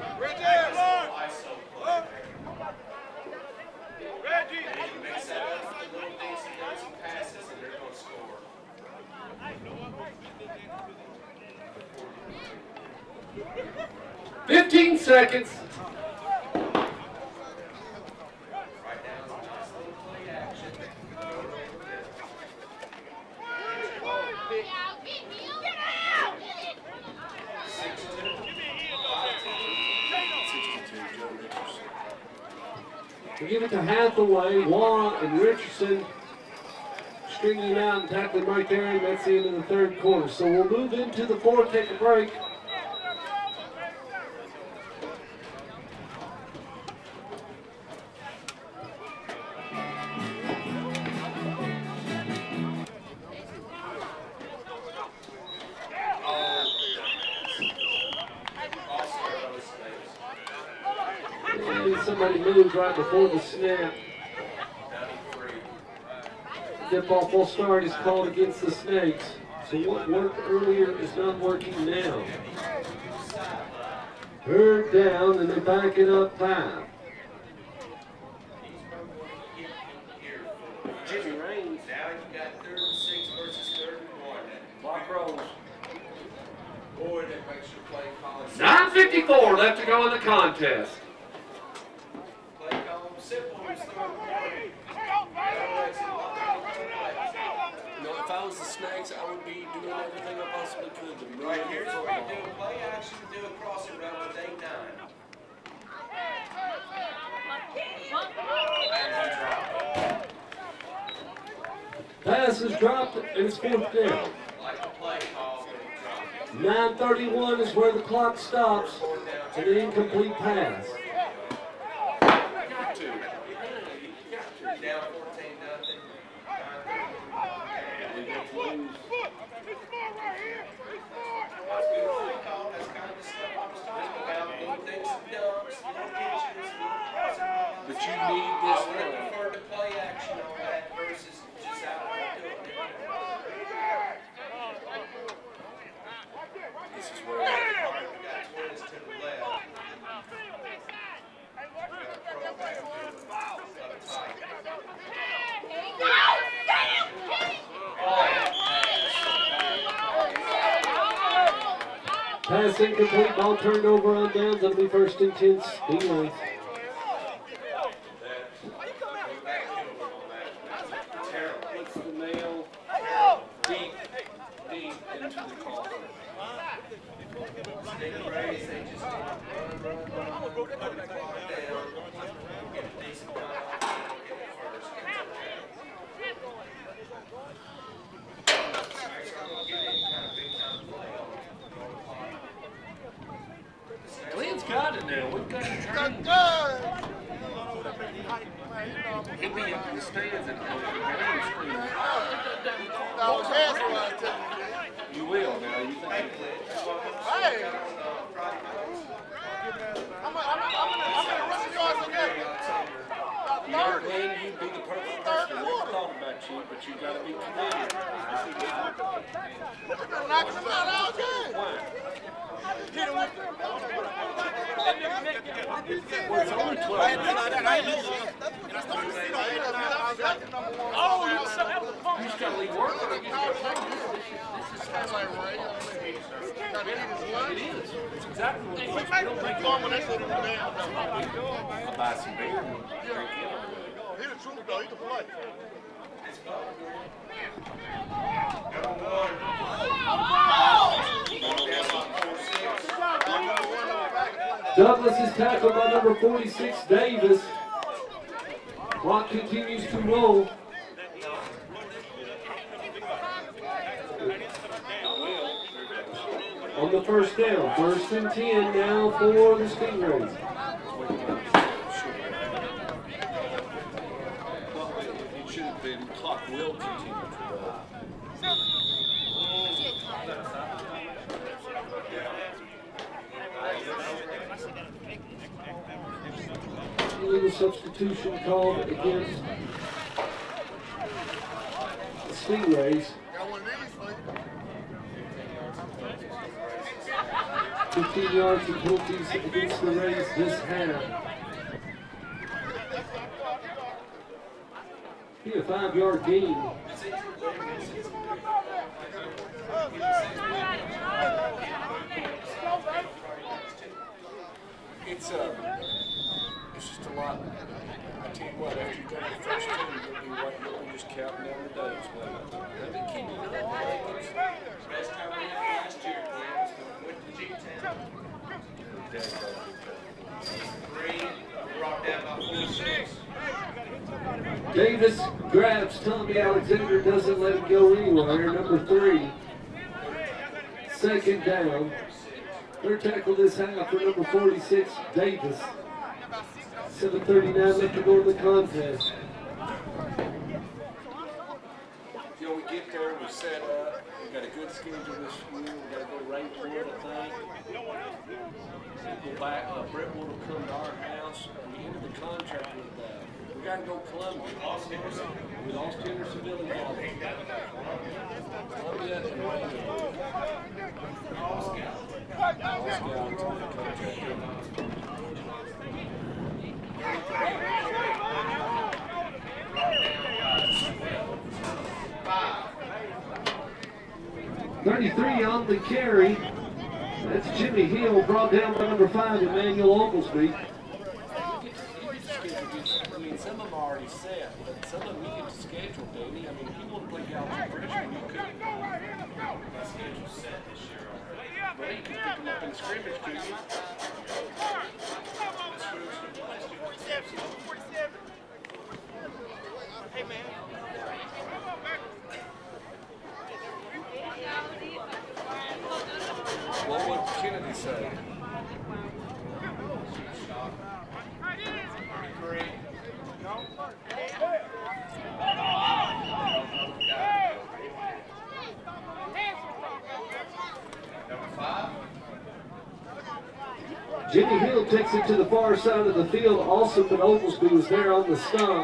"15 seconds. We give it to Hathaway, Waugh, and Richardson stringing out and tackling right there, and that's the end of the third quarter. So we'll move into the fourth, take a break. Somebody moves right before the snap. Tip-off full start is called against the Snakes. So what worked earlier is not working now. Third down, and they back it up 5. Jimmy Raines. Now you got 3rd and 6 versus 3rd and 1. Block rolls. Boy, that makes your play calling. 9:54 left to go in the contest. Play calling simple. If I was the Snakes, I would be doing everything I possibly could to move Right the here's football. what we do. Play action, do a crossing route with 8-9. Pass is dropped, and it's 4th down. Like the play call when he dropped it. 9:31 is where the clock stops. An incomplete pass. Got to. Down 14-0. That's good play call. That's kind of the stuff I was talking about. Little things and dumps, little pitches, little crossing routes. But you need this I would run. prefer to play action on that versus just outright doing it. This is where We got twins to the left. Pass incomplete, ball turned over on downs. That'll be 1st and 10, Steelers. puts the nail deep into the coffin. Stingrays, they just run, put the clock down, get a decent time, get it first, get it okay. Snakes aren't going to get any kind of big time play on the clock. Glenn's got it now. We've got it turned. He'll be up in the stands and you will now. You think? Hey! I'm in the rushing yards again. You heard him, you'd be the perfect person. I never thought about you, but you got to be committed. I've been knocking him out all game. Why? Hit him with Well, it's only 12. Oh, you just have the You just got to leave work. This is like Ray. It is. It's exactly what it is. We don't make it. I'll buy some beer and drink it. He's a true though. He can play. Douglas is tackled by number 46, Davis. Clock continues to roll. On the first down, 1st and 10 now for the Stingrays. It should have been clock will continue to roll. Illegal substitution called against the Stingrays. Got one of these, like. 15 yards of penalties against the Rays this half. Be a 5-yard gain. It's just a lot. I tell you what, after you go to the first team, you'll be just counting down the days. They've been keeping up. Best time we had last year, was with the G-Town. 3, brought down by 46. Davis grabs Tommy Alexander, doesn't let him go anywhere. Number 3. 2nd down. Third tackle this half for number 46, Davis. 7:39 left to go in the contest. You know, we get there, we set up, we got a good schedule this year, we got to go right for it, I think. We'll go back, Brentwood will come to our house, we ended the contract with, we got to go Columbia. We lost Hendersonville and Columbia. Columbia and Wayne. All Scouts until the contract ended. 33 on the carry. That's Jimmy Hill, brought down by number 5, Emmanuel Oglesby. I mean, some of them are already set, but some of them you get to schedule, Danny. I mean, if you want to play Galaxy freshman, you could. My schedule's set this year already. But you can pick them up in scrimmage, could you? Hey, man. What would Kennedy say? Number 5. Jimmy Hill takes it to the far side of the field. Also, but Oglesby was there on the stump.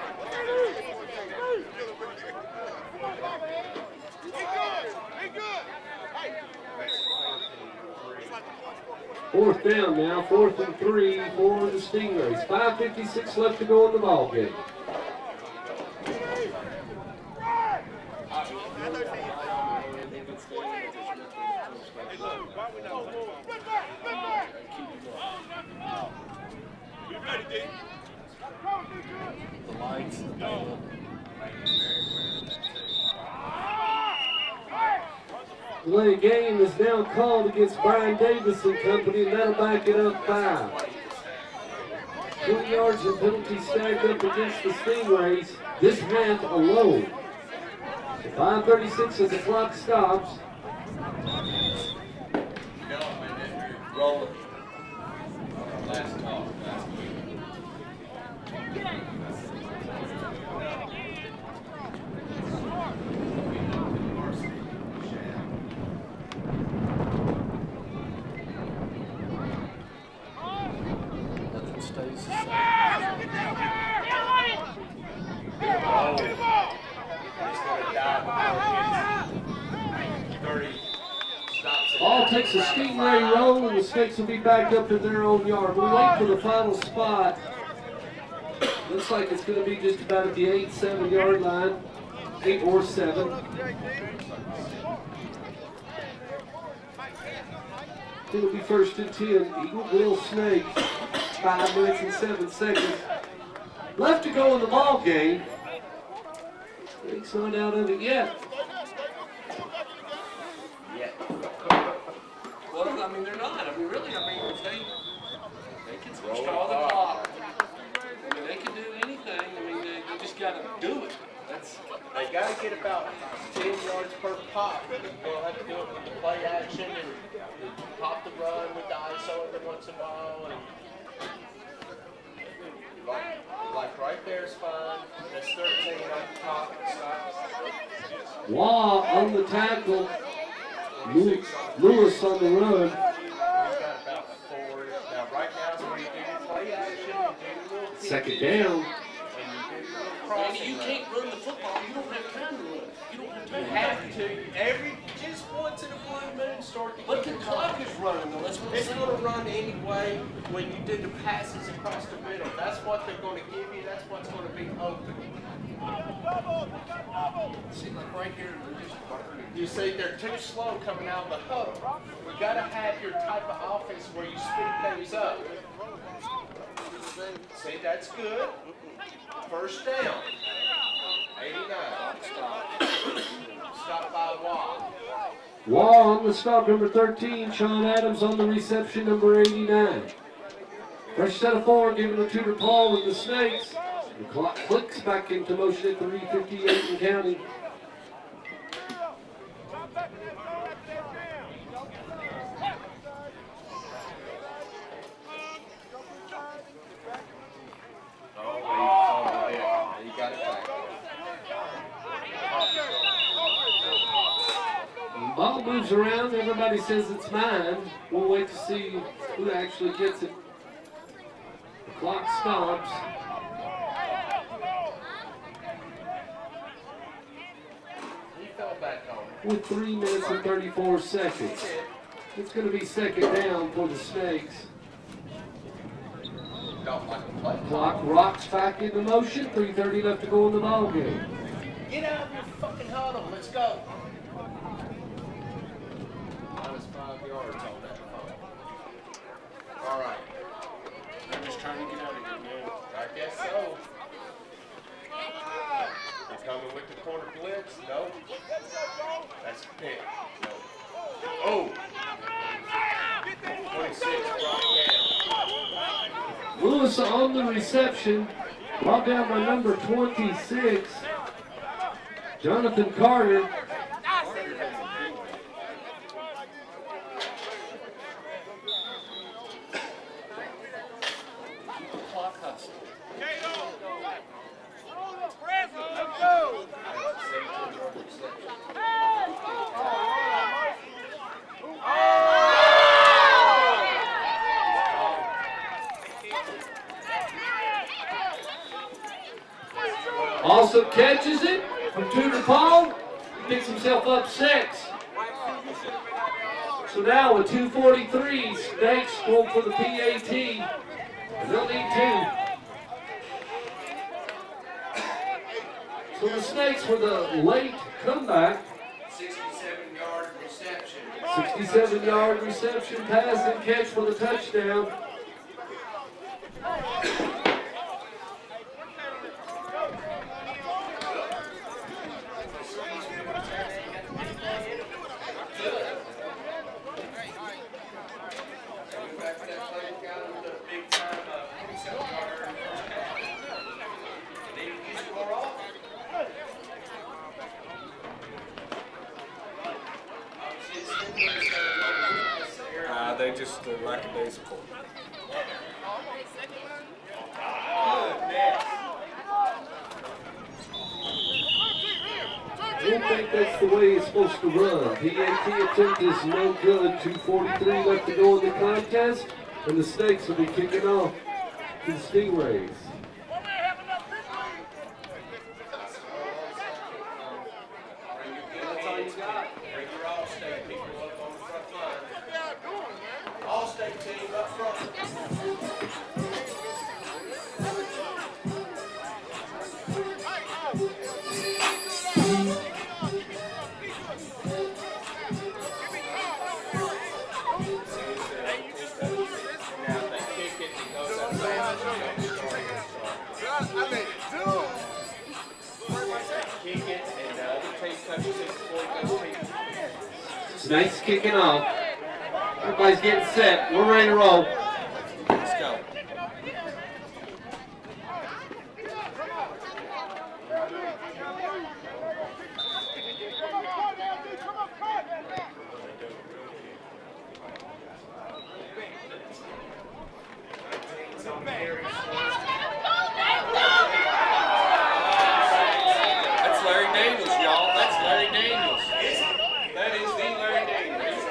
Fourth down now, 4th and 3 for the Stingrays. 5:56 left to go in the ball game. The lights, the band. Delay game is now called against Brian Davis and company, and that'll back it up 5. 20 yards of penalties stacked up against the Stingrays this half alone. 5:36 as the clock stops. Rolling. Last talk, last week. Nothing stays the same. Ball takes a Stingray roll, and the Snakes will be back up in their own yard. We'll wait for the final spot. Looks like it's going to be just about at the 8-7 yard line, 8 or 7. It'll be 1st and 10. Eagleville Snakes. 5 minutes and 7 seconds left to go in the ball game. Snakes not out of it yet. Well, I mean, they're not. I mean, really, I mean, they can stall the clock. I mean, they can do anything. I mean, they just got to do it. They got to get about 10 yards per pop. They'll have to do it with the play action and pop the run with the ISO every once in a while. And like right there is fine. That's 13 on the top and stops. Waugh on the tackle. Lewis on the run. He's got about 4. Now, right now is where you do your play action and do your little kick. 2nd down. And you do your little Randy, crossing you run. can't run the football. You don't have time to run. You don't have time You have to just once in a blue moon start to But kick the the clock is running, though. That's what I'm It's saying. going to run anyway when you do the passes across the middle. That's what they're going to give you. That's what's going to be open. See, like right here, they're just You see, they're too slow coming out of the huddle. You got to have your type of offense where you speed things up. See, that's good. 1st down. 89. Stop by Waugh. Waugh on the stop, number 13. Sean Adams on the reception, number 89. Fresh set of 4, giving it to DePaul with the Snakes. The clock clicks back into motion at 3:58 and counting. You got it back. Ball moves around, everybody says it's mine. We'll wait to see who actually gets it. The clock stops. He fell back on it. With 3 minutes and 34 seconds. It's going to be 2nd down for the Snakes. Don't like to play. Clock rocks back into motion. 3:30 left to go in the ball game. Get out of your fucking huddle. Let's go. Minus 5 yards on that huddle. All right. they're just trying to get out of here, man. I guess so. They're coming with the corner blitz. No. That's a pick. No. Oh. 26 brought down. Lewis on the reception. Brought down by number 26. Jonathan Carter. Clock hustle. Also catches it from Tudor Paul. He picks himself up 6. So now with 2:43, Snakes going for the PAT. And they'll need 2. So the Snakes with a late comeback. 67-yard reception. 67-yard reception, pass and catch for the touchdown. They just lackadaisical. I don't think that's the way it's supposed to run. PAT attempt is no good. 2:43 left to go in the contest, and the Snakes will be kicking off to the Stingrays. That's all you got. Bring your All-State people up on the front line. All-State team up front. Kick it, and the other team touches it before it goes to Snakes kicking off. Everybody's getting set. We're ready to roll. Let's go. That's Larry Daniels, y'all. That's Larry Daniels. That is the Larry Daniels.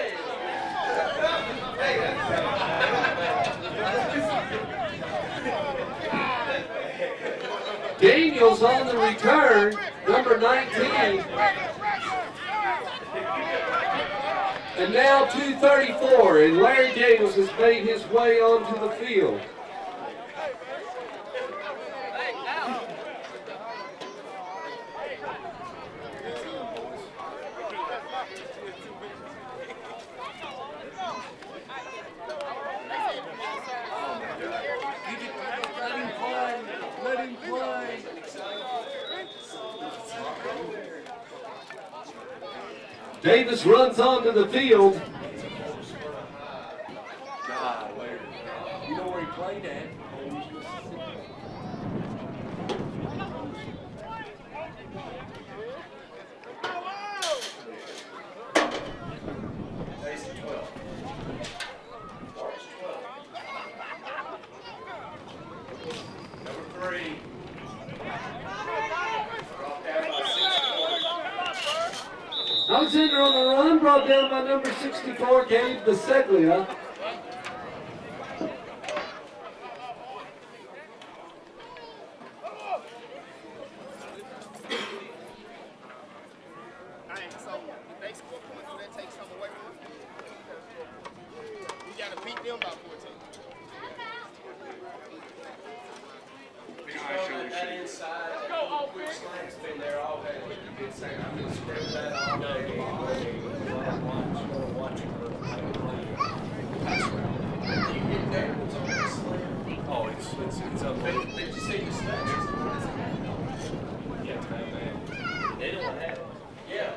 Daniels on the return, number 19. And now 2:34, and Larry Daniels has made his way onto the field. Let him play. Davis runs onto the field. God, Larry. You know where he played at? Alexander on the run, brought down by number 64, Gabe Biseglia. It's unbelievable. Did you see the stats? Yeah, man. They don't have it. Yeah.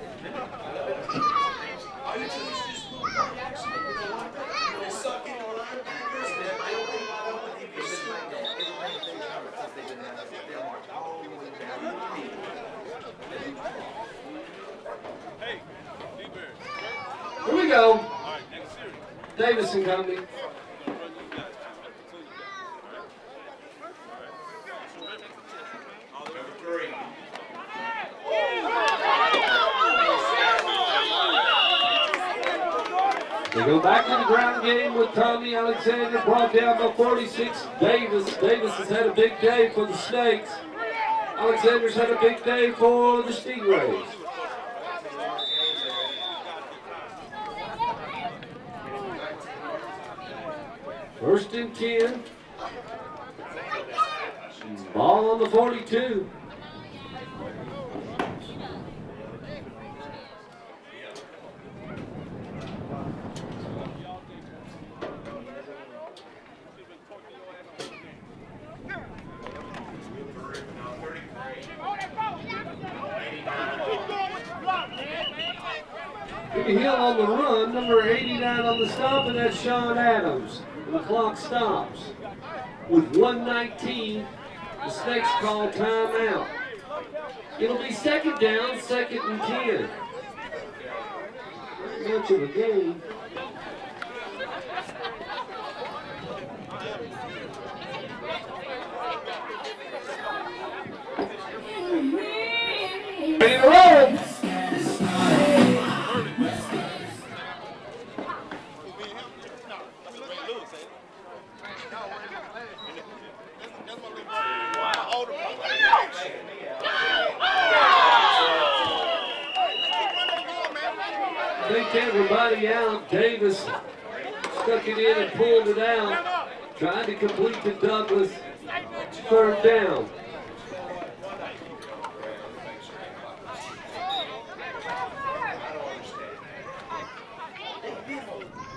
All you do is just look at the action. They suck in the linebackers. They don't think about it, but they just like that. Everything they cover because they didn't have it. They'll march all the way down. Hey, D-Bird. Here we go. All right, next series. Davis and company. They go back to the ground game with Tommy Alexander, brought down by 46. Davis has had a big day for the Snakes. Alexander's had a big day for the Stingrays. First and 10. Ball on the 42. Hill on the run, number 89 on the stop, and that's Sean Adams. And the clock stops. With 1:19, the Snakes call timeout. It'll be second down, second and 10. Not much of a game. Ready to roll. They take everybody out. Davis stuck it in and pulled it out. Trying to complete the Douglas third down.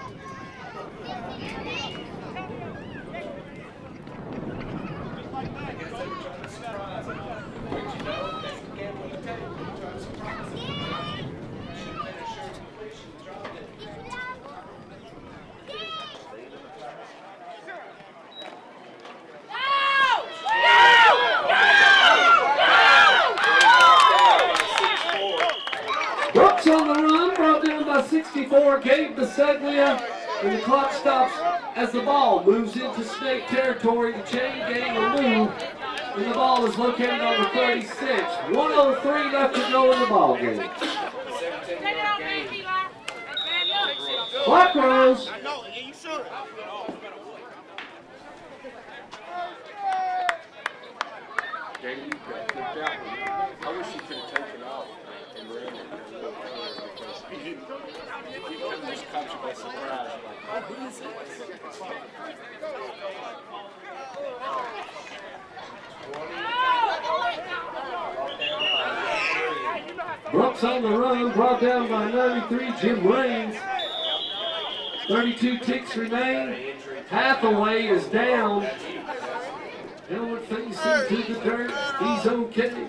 Like that. 64, Gabe Biseglia, and the clock stops as the ball moves into Snake territory. The chain gang will move, and the ball is located on the 36. 1:03 left to go in the ball game. Clock runs. Danny, you got kicked out. I wish you could have taken off and ran it a little earlier because he couldn't just caught you by surprise. Like, oh, who is this? Brooks on the run, brought down by 93, Jim Raines. 32 ticks remain. Hathaway is down. Helmet facing to the dirt. He's okay.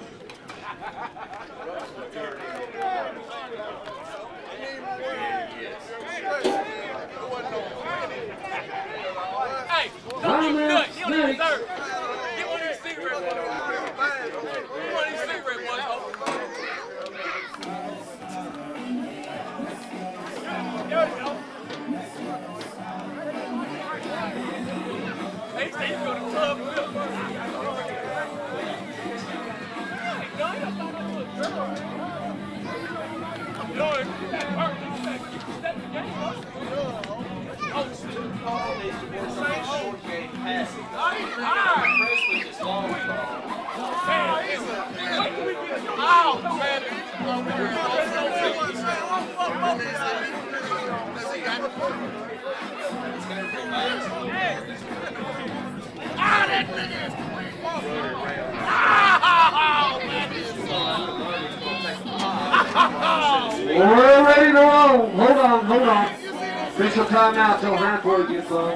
Hey, don't keep nut. He on his third. Get one of these cigarettes. Get one of these cigarettes, boys. Hey, say you go to the club. We're ready to roll. Hold on. Official timeout till Hathaway gets on.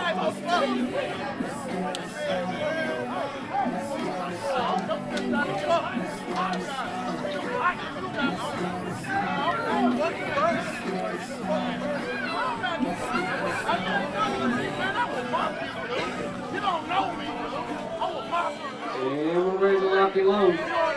And we're ready to lock and load.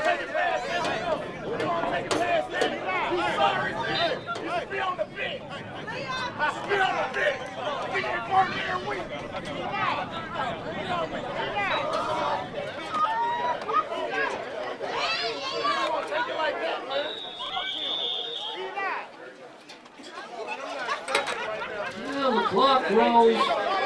Now the clock rolls.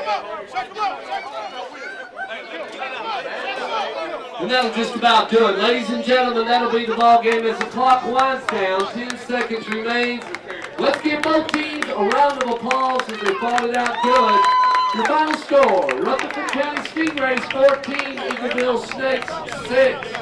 And that'll just about do it. Ladies and gentlemen, that'll be the ball game as the clock winds down. 10 seconds remains. Let's give both teams a round of applause as they fought it out good. Your final score, Rutherford County Stingrays 14, Eagleville Snakes 6.